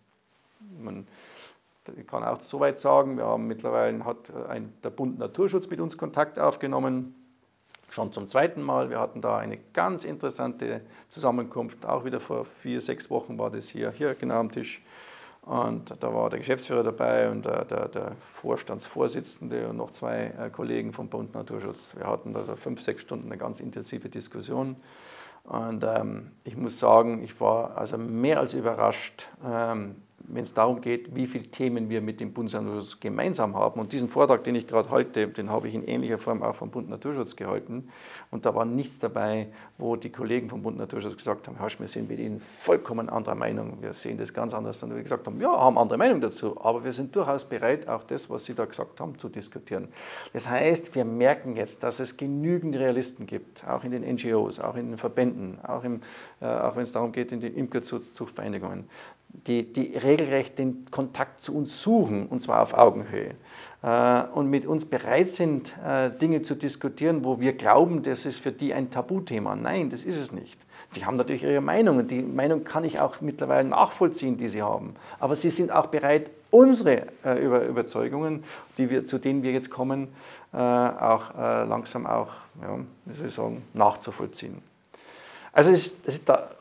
Ich kann auch soweit sagen, mittlerweile hat der Bund Naturschutz mit uns Kontakt aufgenommen, schon zum zweiten Mal. Wir hatten da eine ganz interessante Zusammenkunft, auch wieder vor 4, 6 Wochen war das hier genau am Tisch. Und da war der Geschäftsführer dabei und der Vorstandsvorsitzende und noch 2 Kollegen vom Bund Naturschutz. Wir hatten da so 5, 6 Stunden eine ganz intensive Diskussion. Und ich muss sagen, ich war also mehr als überrascht, wenn es darum geht, wie viele Themen wir mit dem Bund Naturschutz gemeinsam haben. Und diesen Vortrag, den ich gerade halte, den habe ich in ähnlicher Form auch vom Bund Naturschutz gehalten. Und da war nichts dabei, wo die Kollegen vom Bund Naturschutz gesagt haben, wir sind mit Ihnen vollkommen anderer Meinung, wir sehen das ganz anders, sondern wir gesagt haben, ja, haben andere Meinung dazu, aber wir sind durchaus bereit, auch das, was Sie da gesagt haben, zu diskutieren. Das heißt, wir merken jetzt, dass es genügend Realisten gibt, auch in den NGOs, auch in den Verbänden, auch wenn es darum geht, in den Imkerzuchtvereinigungen, die regelrecht den Kontakt zu uns suchen, und zwar auf Augenhöhe. Und mit uns bereit sind, Dinge zu diskutieren, wo wir glauben, das ist für die ein Tabuthema. Nein, das ist es nicht. Die haben natürlich ihre Meinung und die Meinung kann ich auch mittlerweile nachvollziehen, die sie haben. Aber sie sind auch bereit, unsere Überzeugungen, zu denen wir jetzt kommen, auch langsam auch, ja, wie soll ich sagen, nachzuvollziehen. Also das ist da.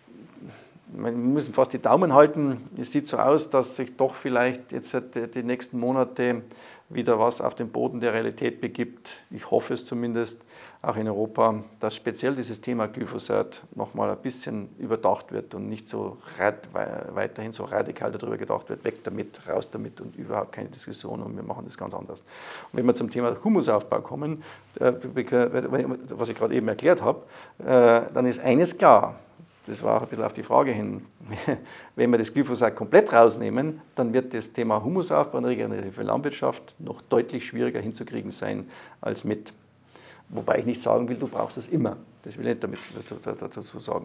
Wir müssen fast die Daumen halten. Es sieht so aus, dass sich doch vielleicht jetzt die nächsten Monate wieder was auf den Boden der Realität begibt. Ich hoffe es zumindest, auch in Europa, dass speziell dieses Thema Glyphosat nochmal ein bisschen überdacht wird und nicht so weiterhin so radikal darüber gedacht wird, weg damit, raus damit und überhaupt keine Diskussion und wir machen das ganz anders. Und wenn wir zum Thema Humusaufbau kommen, was ich gerade eben erklärt habe, dann ist eines klar. Das war auch ein bisschen auf die Frage hin. Wenn wir das Glyphosat komplett rausnehmen, dann wird das Thema Humusaufbau und regenerative Landwirtschaft noch deutlich schwieriger hinzukriegen sein als mit. Wobei ich nicht sagen will, du brauchst es immer. Das will ich nicht dazu sagen.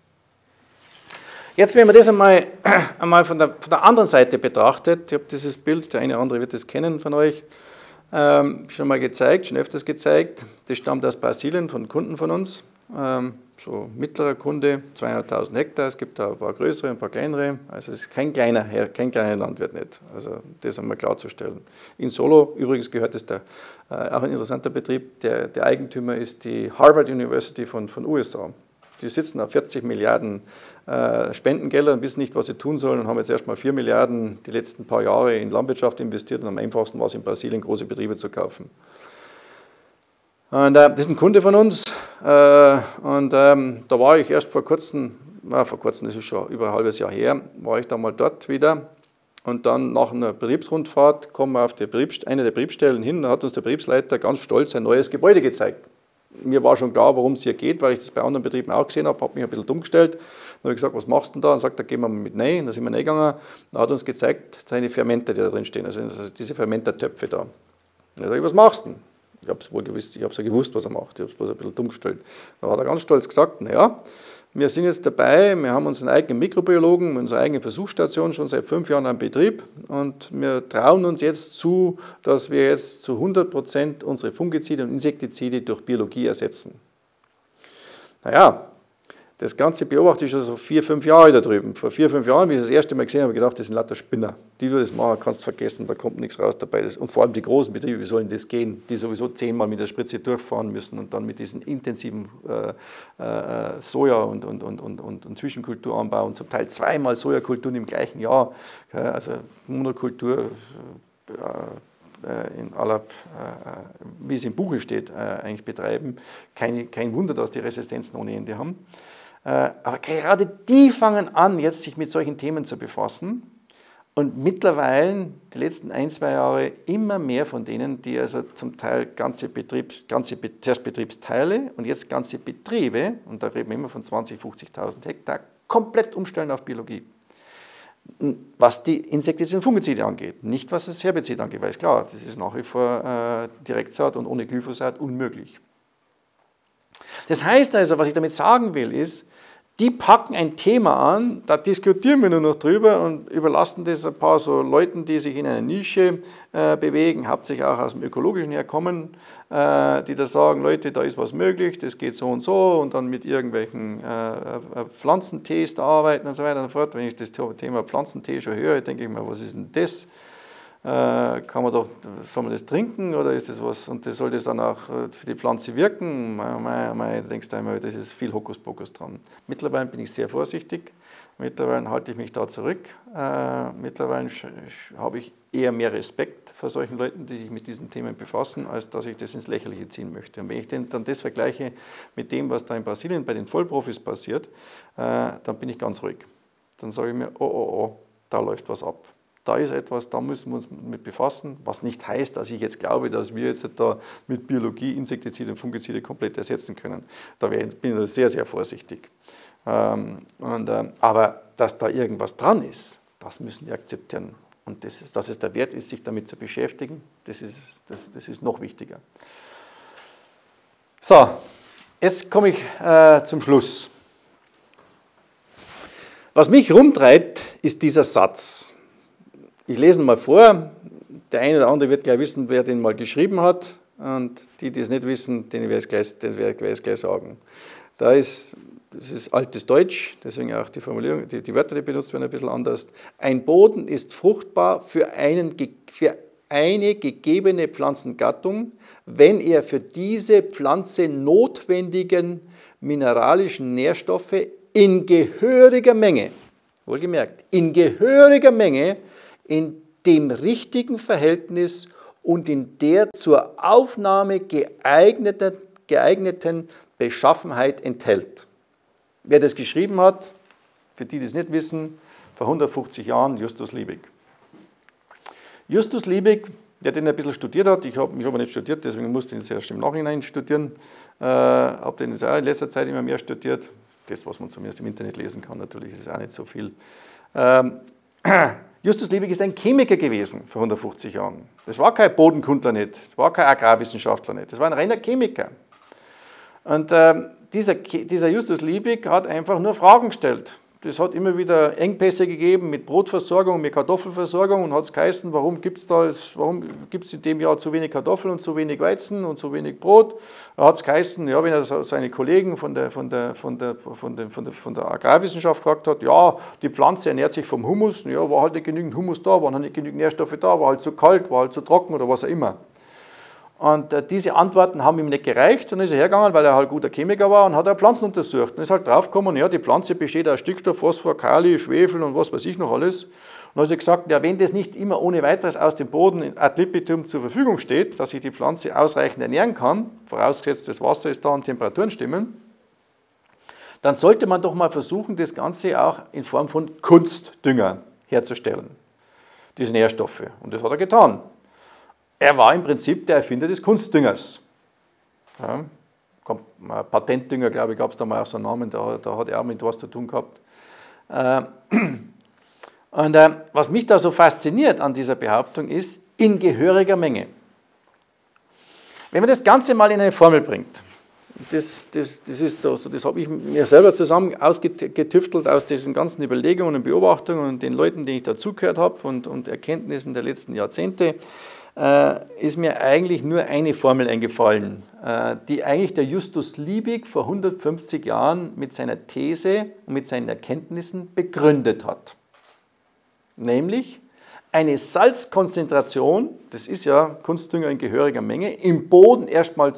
Jetzt, wenn man das einmal von der anderen Seite betrachtet, ich habe dieses Bild, der eine oder andere wird das kennen von euch, schon mal gezeigt, schon öfters gezeigt. Das stammt aus Brasilien von Kunden von uns. So mittlerer Kunde, 200.000 Hektar, es gibt da ein paar größere, ein paar kleinere, also es ist kein kleiner Landwirt nicht, also das einmal klarzustellen. In Solo übrigens gehört es auch ein interessanter Betrieb, der Eigentümer ist die Harvard University von USA. Die sitzen auf 40 Milliarden Spendengelder und wissen nicht, was sie tun sollen und haben jetzt erstmal 4 Milliarden die letzten paar Jahre in Landwirtschaft investiert und am einfachsten war es in Brasilien, große Betriebe zu kaufen. Und das ist ein Kunde von uns und da war ich erst vor kurzem, das ist schon über ein halbes Jahr her, war ich da mal dort wieder und dann nach einer Betriebsrundfahrt kommen wir auf eine der Betriebsstellen hin, da hat uns der Betriebsleiter ganz stolz ein neues Gebäude gezeigt. Mir war schon klar, worum es hier geht, weil ich das bei anderen Betrieben auch gesehen habe, mich ein bisschen dumm gestellt. Dann habe ich gesagt, was machst du denn da? Und sagt, da gehen wir mal mit rein. Da sind wir reingegangen. Da hat uns gezeigt, seine Fermenter, die da drin stehen, also diese Fermentertöpfe da. Da sage ich, was machst du denn? Ich habe es wohl gewusst, ich habe es ja gewusst, was er macht. Ich habe es bloß ein bisschen dumm gestellt. Da hat er ganz stolz gesagt, naja, wir sind jetzt dabei, wir haben unseren eigenen Mikrobiologen, unsere eigene Versuchsstation schon seit 5 Jahren am Betrieb und wir trauen uns jetzt zu, dass wir jetzt zu 100% unsere Fungizide und Insektizide durch Biologie ersetzen. Naja, Das Ganze beobachte ich schon so 4, 5 Jahre da drüben. Vor 4, 5 Jahren, wie ich das erste Mal gesehen habe, habe ich gedacht, das sind lauter Spinner. Die, die das machen, kannst du vergessen, da kommt nichts raus dabei. Und vor allem die großen Betriebe, wie sollen das gehen? Die sowieso 10-mal mit der Spritze durchfahren müssen und dann mit diesen intensiven Soja- und Zwischenkulturanbau und zum Teil 2-mal Sojakulturen im gleichen Jahr. Also Monokultur in aller, wie es im Buche steht, eigentlich betreiben. Kein Wunder, dass die Resistenzen ohne Ende haben. Aber gerade die fangen an, jetzt sich mit solchen Themen zu befassen und mittlerweile, die letzten 1, 2 Jahre, immer mehr von denen, die also zum Teil zuerst Betriebsteile und jetzt ganze Betriebe, und da reden wir immer von 20.000, 50.000 Hektar, komplett umstellen auf Biologie. Was die Insektizide und Fungizide angeht, nicht was das Herbizid angeht, weil ist klar, das ist nach wie vor Direktsaat und ohne Glyphosat unmöglich. Das heißt also, was ich damit sagen will, ist, die packen ein Thema an, da diskutieren wir nur noch drüber und überlassen das ein paar so Leuten, die sich in einer Nische bewegen, hauptsächlich auch aus dem Ökologischen herkommen, die da sagen, Leute, da ist was möglich, das geht so und dann mit irgendwelchen Pflanzentees da arbeiten und so weiter und so fort. Wenn ich das Thema Pflanzentee schon höre, denke ich mir, was ist denn das? Soll man das trinken oder ist das was, und soll das dann auch für die Pflanze wirken? Da denkst du einmal, das ist viel Hokuspokus dran. Mittlerweile bin ich sehr vorsichtig, mittlerweile halte ich mich da zurück, mittlerweile habe ich eher mehr Respekt vor solchen Leuten, die sich mit diesen Themen befassen, als dass ich das ins Lächerliche ziehen möchte. Und wenn ich dann das vergleiche mit dem, was da in Brasilien bei den Vollprofis passiert, dann bin ich ganz ruhig. Dann sage ich mir, oh, da läuft was ab. Da ist etwas, da müssen wir uns mit befassen, was nicht heißt, dass ich jetzt glaube, dass wir jetzt da mit Biologie Insektizide und Fungizide komplett ersetzen können. Da bin ich sehr, sehr vorsichtig. Aber dass da irgendwas dran ist, das müssen wir akzeptieren. Und dass es der Wert ist, sich damit zu beschäftigen, das ist noch wichtiger. So, jetzt komme ich zum Schluss. Was mich rumtreibt, ist dieser Satz. Ich lese ihn mal vor, der eine oder andere wird gleich wissen, wer den mal geschrieben hat, und die es nicht wissen, denen werde ich es gleich sagen. Das ist altes Deutsch, deswegen auch die Formulierung, die Wörter, die benutzt werden, ein bisschen anders. Ein Boden ist fruchtbar für eine gegebene Pflanzengattung, wenn er für diese Pflanze notwendigen mineralischen Nährstoffe in gehöriger Menge, wohlgemerkt, in gehöriger Menge, in dem richtigen Verhältnis und in der zur Aufnahme geeigneten Beschaffenheit enthält. Wer das geschrieben hat, für die, die es nicht wissen, vor 150 Jahren Justus Liebig. Justus Liebig, der den ein bisschen studiert hat, ich habe nicht studiert, deswegen musste ich ihn erst im Nachhinein studieren, habe den jetzt auch in letzter Zeit immer mehr studiert. Das, was man zumindest im Internet lesen kann, natürlich ist es auch nicht so viel. Justus Liebig ist ein Chemiker gewesen vor 150 Jahren. Das war kein Bodenkundler nicht, das war kein Agrarwissenschaftler nicht, das war ein reiner Chemiker. Und dieser Justus Liebig hat einfach nur Fragen gestellt. Es hat immer wieder Engpässe gegeben mit Brotversorgung, mit Kartoffelversorgung, und hat es geheißen, warum gibt es in dem Jahr zu wenig Kartoffeln und zu wenig Weizen und zu wenig Brot? Da hat es geheißen, ja, wenn er seine Kollegen von der Agrarwissenschaft gefragt hat, ja, die Pflanze ernährt sich vom Humus, ja, war halt nicht genügend Humus da, waren halt nicht genügend Nährstoffe da, war halt zu kalt, war halt zu trocken oder was auch immer. Und diese Antworten haben ihm nicht gereicht, und dann ist er hergegangen, weil er halt guter Chemiker war, und hat Pflanzen untersucht. Und ist halt draufgekommen, ja, die Pflanze besteht aus Stickstoff, Phosphor, Kali, Schwefel und was weiß ich noch alles. Und dann hat er gesagt, ja, wenn das nicht immer ohne weiteres aus dem Boden ad libitum zur Verfügung steht, dass sich die Pflanze ausreichend ernähren kann, vorausgesetzt das Wasser ist da und Temperaturen stimmen, dann sollte man doch mal versuchen, das Ganze auch in Form von Kunstdünger herzustellen, diese Nährstoffe. Und das hat er getan. Er war im Prinzip der Erfinder des Kunstdüngers. Ja, Patentdünger, glaube ich, gab es da mal auch so einen Namen, da hat er auch mit was zu tun gehabt. Was mich da so fasziniert an dieser Behauptung ist, in gehöriger Menge. Wenn man das Ganze mal in eine Formel bringt, das habe ich mir selber zusammen ausgetüftelt aus diesen ganzen Überlegungen und Beobachtungen und den Leuten, denen ich dazugehört habe, und Erkenntnissen der letzten Jahrzehnte. ist mir eigentlich nur eine Formel eingefallen, die eigentlich der Justus Liebig vor 150 Jahren mit seiner These und mit seinen Erkenntnissen begründet hat. Nämlich eine Salzkonzentration, das ist ja Kunstdünger in gehöriger Menge, im Boden erstmal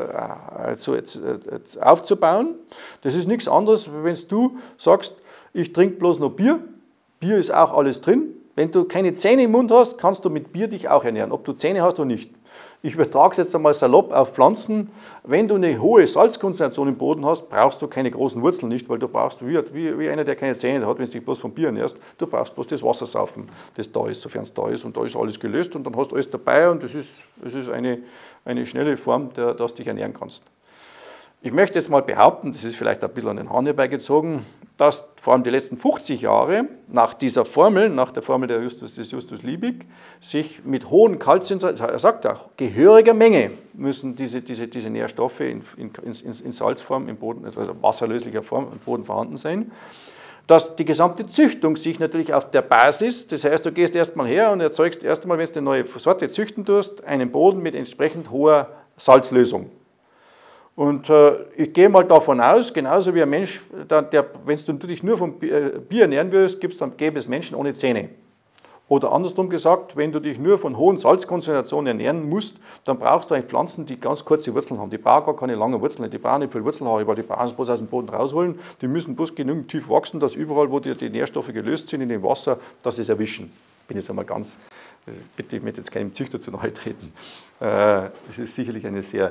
aufzubauen. Das ist nichts anderes, wenn du sagst, ich trinke bloß noch Bier. Bier ist auch alles drin. Wenn du keine Zähne im Mund hast, kannst du mit Bier dich auch ernähren, ob du Zähne hast oder nicht. Ich übertrage es jetzt einmal salopp auf Pflanzen. Wenn du eine hohe Salzkonzentration im Boden hast, brauchst du keine großen Wurzeln nicht, weil du brauchst, wie einer, der keine Zähne hat, wenn du dich bloß vom Bier ernährst, du brauchst bloß das Wasser saufen, das da ist, sofern es da ist. Und da ist alles gelöst und dann hast du alles dabei und das ist eine schnelle Form, dass du dich ernähren kannst. Ich möchte jetzt mal behaupten, das ist vielleicht ein bisschen an den Hahn herbeigezogen, dass vor allem die letzten 50 Jahre nach dieser Formel, nach der Formel des Justus Liebig, sich mit hohen Kalziumsalzen, er sagt auch, gehöriger Menge müssen diese Nährstoffe in Salzform, im Boden, also wasserlöslicher Form im Boden vorhanden sein, dass die gesamte Züchtung sich natürlich auf der Basis, das heißt, du gehst erstmal her und erzeugst erstmal, wenn du eine neue Sorte züchten tust, einen Boden mit entsprechend hoher Salzlösung. Und ich gehe mal davon aus, genauso wie ein Mensch, wenn du dich nur vom Bier ernähren willst, gäbe es Menschen ohne Zähne. Oder andersrum gesagt, wenn du dich nur von hohen Salzkonzentrationen ernähren musst, dann brauchst du eigentlich Pflanzen, die ganz kurze Wurzeln haben. Die brauchen gar keine langen Wurzeln, die brauchen nicht viel Wurzelhaare, weil die brauchen es bloß aus dem Boden rausholen. Die müssen bloß genügend tief wachsen, dass überall, wo die Nährstoffe gelöst sind in dem Wasser, dass sie es erwischen. Ich bin jetzt einmal ganz, bitte, ich möchte jetzt keinem Züchter zu nahe treten. Es ist sicherlich eine sehr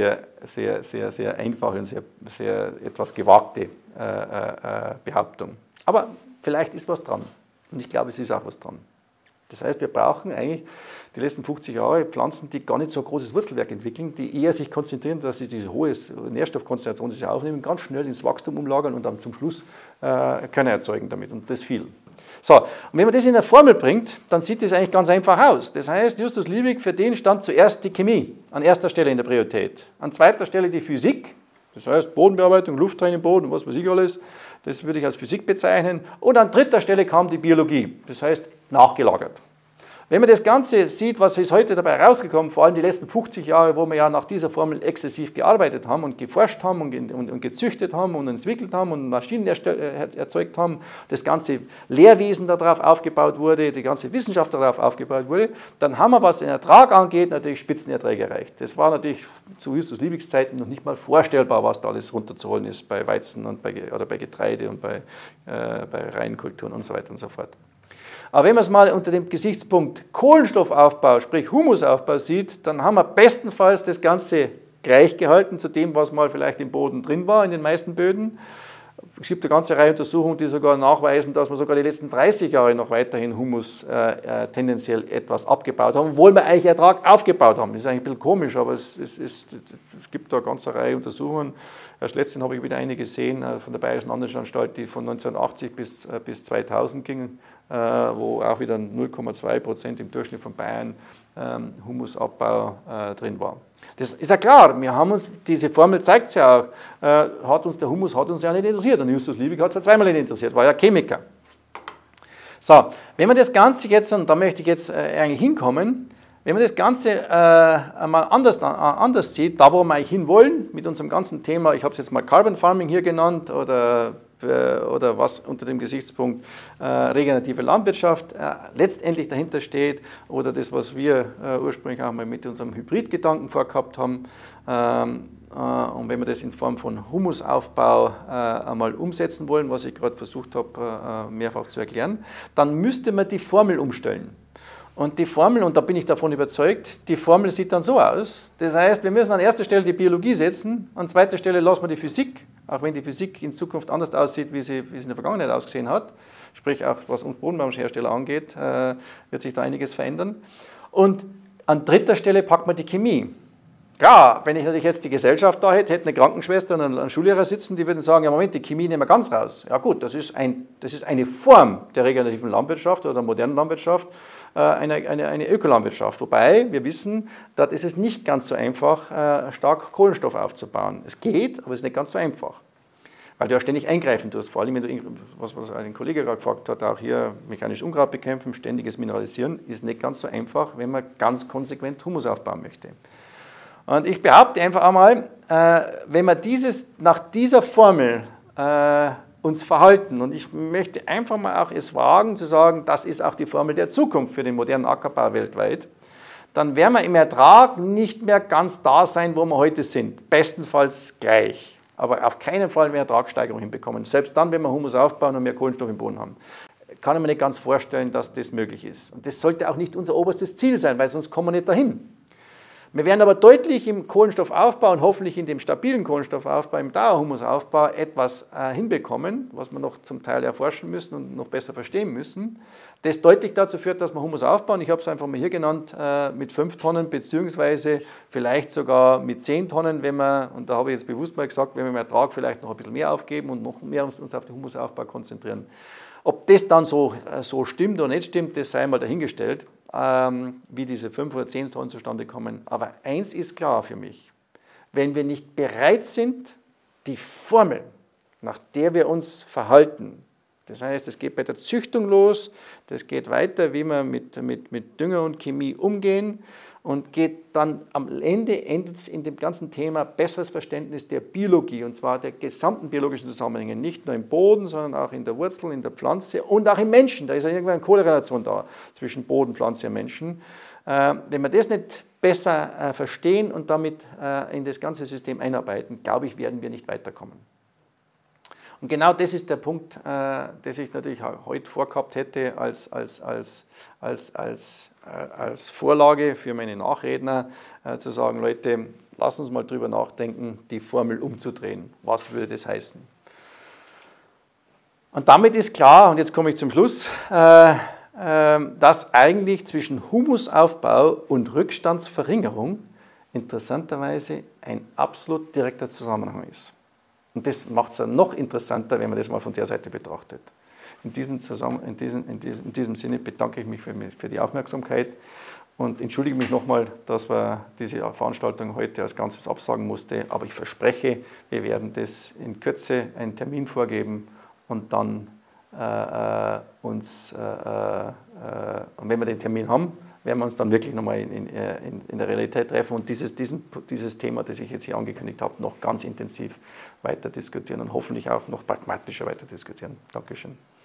einfache und sehr etwas gewagte Behauptung. Aber vielleicht ist was dran. Und ich glaube, es ist auch was dran. Das heißt, wir brauchen eigentlich die letzten 50 Jahre Pflanzen, die gar nicht so ein großes Wurzelwerk entwickeln, die eher sich konzentrieren, dass sie diese hohe Nährstoffkonzentration, die sie aufnehmen, ganz schnell ins Wachstum umlagern und dann zum Schluss Körner erzeugen damit. Und das viel. So, und wenn man das in eine Formel bringt, dann sieht das eigentlich ganz einfach aus. Das heißt, Justus Liebig, für den stand zuerst die Chemie an erster Stelle in der Priorität. An zweiter Stelle die Physik, das heißt Bodenbearbeitung, Luft rein im Boden, was weiß ich alles, das würde ich als Physik bezeichnen. Und an dritter Stelle kam die Biologie, das heißt nachgelagert. Wenn man das Ganze sieht, was ist heute dabei rausgekommen, vor allem die letzten 50 Jahre, wo wir ja nach dieser Formel exzessiv gearbeitet haben und geforscht haben und gezüchtet haben und entwickelt haben und Maschinen erzeugt haben, das ganze Lehrwesen darauf aufgebaut wurde, die ganze Wissenschaft darauf aufgebaut wurde, dann haben wir, was den Ertrag angeht, natürlich Spitzenerträge erreicht. Das war natürlich zu Justus Liebigs Zeiten noch nicht mal vorstellbar, was da alles runterzuholen ist bei Weizen und bei Getreide und bei Reinkulturen und so weiter und so fort. Aber wenn man es mal unter dem Gesichtspunkt Kohlenstoffaufbau, sprich Humusaufbau sieht, dann haben wir bestenfalls das Ganze gleichgehalten zu dem, was mal vielleicht im Boden drin war, in den meisten Böden. Es gibt eine ganze Reihe Untersuchungen, die sogar nachweisen, dass wir sogar die letzten 30 Jahre noch weiterhin Humus tendenziell etwas abgebaut haben, obwohl wir eigentlich Ertrag aufgebaut haben. Das ist eigentlich ein bisschen komisch, aber es gibt da eine ganze Reihe Untersuchungen. Erst letztens habe ich wieder eine gesehen von der Bayerischen Landwirtschaftsanstalt, die von 1980 bis 2000 ging, wo auch wieder 0,2% im Durchschnitt von Bayern Humusabbau drin war. Das ist ja klar, wir haben uns, diese Formel zeigt es ja auch, der Humus hat uns ja nicht interessiert und Justus Liebig hat es ja zweimal nicht interessiert, war ja Chemiker. So, wenn man das Ganze jetzt, und da möchte ich jetzt eigentlich hinkommen, wenn man das Ganze einmal anders sieht, da wo wir eigentlich hinwollen, mit unserem ganzen Thema, ich habe es jetzt mal Carbon Farming hier genannt oder was unter dem Gesichtspunkt regenerative Landwirtschaft letztendlich dahinter steht oder das, was wir ursprünglich auch mal mit unserem Hybridgedanken vorgehabt haben. Und wenn wir das in Form von Humusaufbau einmal umsetzen wollen, was ich gerade versucht habe mehrfach zu erklären, dann müsste man die Formel umstellen. Und die Formel, und da bin ich davon überzeugt, die Formel sieht dann so aus. Das heißt, wir müssen an erster Stelle die Biologie setzen, an zweiter Stelle lassen wir die Physik, auch wenn die Physik in Zukunft anders aussieht, wie sie in der Vergangenheit ausgesehen hat. Sprich, auch was uns Bodenbearbeitungshersteller angeht, wird sich da einiges verändern. Und an dritter Stelle packt man die Chemie. Klar, wenn ich natürlich jetzt die Gesellschaft da hätte eine Krankenschwester und einen Schullehrer sitzen, die würden sagen, ja Moment, die Chemie nehmen wir ganz raus. Ja gut, das ist eine Form der regenerativen Landwirtschaft oder der modernen Landwirtschaft, eine Ökolandwirtschaft. Wobei wir wissen, dort ist es nicht ganz so einfach, stark Kohlenstoff aufzubauen. Es geht, aber es ist nicht ganz so einfach. weil du ja ständig eingreifen tust, vor allem, wenn du, was ein Kollege gerade gefragt hat, auch hier mechanisch Unkraut bekämpfen, ständiges Mineralisieren, ist nicht ganz so einfach, wenn man ganz konsequent Humus aufbauen möchte. Und ich behaupte einfach einmal, wenn wir nach dieser Formel uns verhalten, und ich möchte einfach mal auch es wagen zu sagen, das ist auch die Formel der Zukunft für den modernen Ackerbau weltweit, dann werden wir im Ertrag nicht mehr ganz da sein, wo wir heute sind. Bestenfalls gleich. Aber auf keinen Fall mehr Ertragssteigerung hinbekommen. Selbst dann, wenn wir Humus aufbauen und mehr Kohlenstoff im Boden haben. Kann ich mir nicht ganz vorstellen, dass das möglich ist. Und das sollte auch nicht unser oberstes Ziel sein, weil sonst kommen wir nicht dahin. Wir werden aber deutlich im Kohlenstoffaufbau und hoffentlich in dem stabilen Kohlenstoffaufbau, im Dauerhumusaufbau etwas hinbekommen, was wir noch zum Teil erforschen müssen und noch besser verstehen müssen, das deutlich dazu führt, dass wir Humus aufbauen. Ich habe es einfach mal hier genannt, mit 5 Tonnen beziehungsweise vielleicht sogar mit 10 Tonnen, wenn wir, und da habe ich jetzt bewusst mal gesagt, wenn wir im Ertrag vielleicht noch ein bisschen mehr aufgeben und noch mehr uns auf den Humusaufbau konzentrieren. Ob das dann so stimmt oder nicht stimmt, das sei mal dahingestellt, wie diese 5 oder 10 Tonnen zustande kommen. Aber eins ist klar für mich, wenn wir nicht bereit sind, die Formel, nach der wir uns verhalten, das heißt, es geht bei der Züchtung los, das geht weiter, wie wir mit Dünger und Chemie umgehen und geht dann am Ende endet es in dem ganzen Thema besseres Verständnis der Biologie, und zwar der gesamten biologischen Zusammenhänge, nicht nur im Boden, sondern auch in der Wurzel, in der Pflanze und auch im Menschen. Da ist ja irgendwann eine Korrelation da zwischen Boden, Pflanze und Menschen. Wenn wir das nicht besser verstehen und damit in das ganze System einarbeiten, glaube ich, werden wir nicht weiterkommen. Und genau das ist der Punkt, das ich natürlich heute vorgehabt hätte als Vorlage für meine Nachredner, zu sagen, Leute, lasst uns mal drüber nachdenken, die Formel umzudrehen. Was würde das heißen? Und damit ist klar, und jetzt komme ich zum Schluss, dass eigentlich zwischen Humusaufbau und Rückstandsverringerung interessanterweise ein absolut direkter Zusammenhang ist. Und das macht es ja noch interessanter, wenn man das mal von der Seite betrachtet. In diesem Sinne bedanke ich mich für die Aufmerksamkeit und entschuldige mich nochmal, dass wir diese Veranstaltung heute als Ganzes absagen mussten. Aber ich verspreche, wir werden das in Kürze einen Termin vorgeben und dann und wenn wir den Termin haben, werden wir uns dann wirklich nochmal in der Realität treffen und dieses Thema, das ich jetzt hier angekündigt habe, noch ganz intensiv weiter diskutieren und hoffentlich auch noch pragmatischer weiter diskutieren. Dankeschön.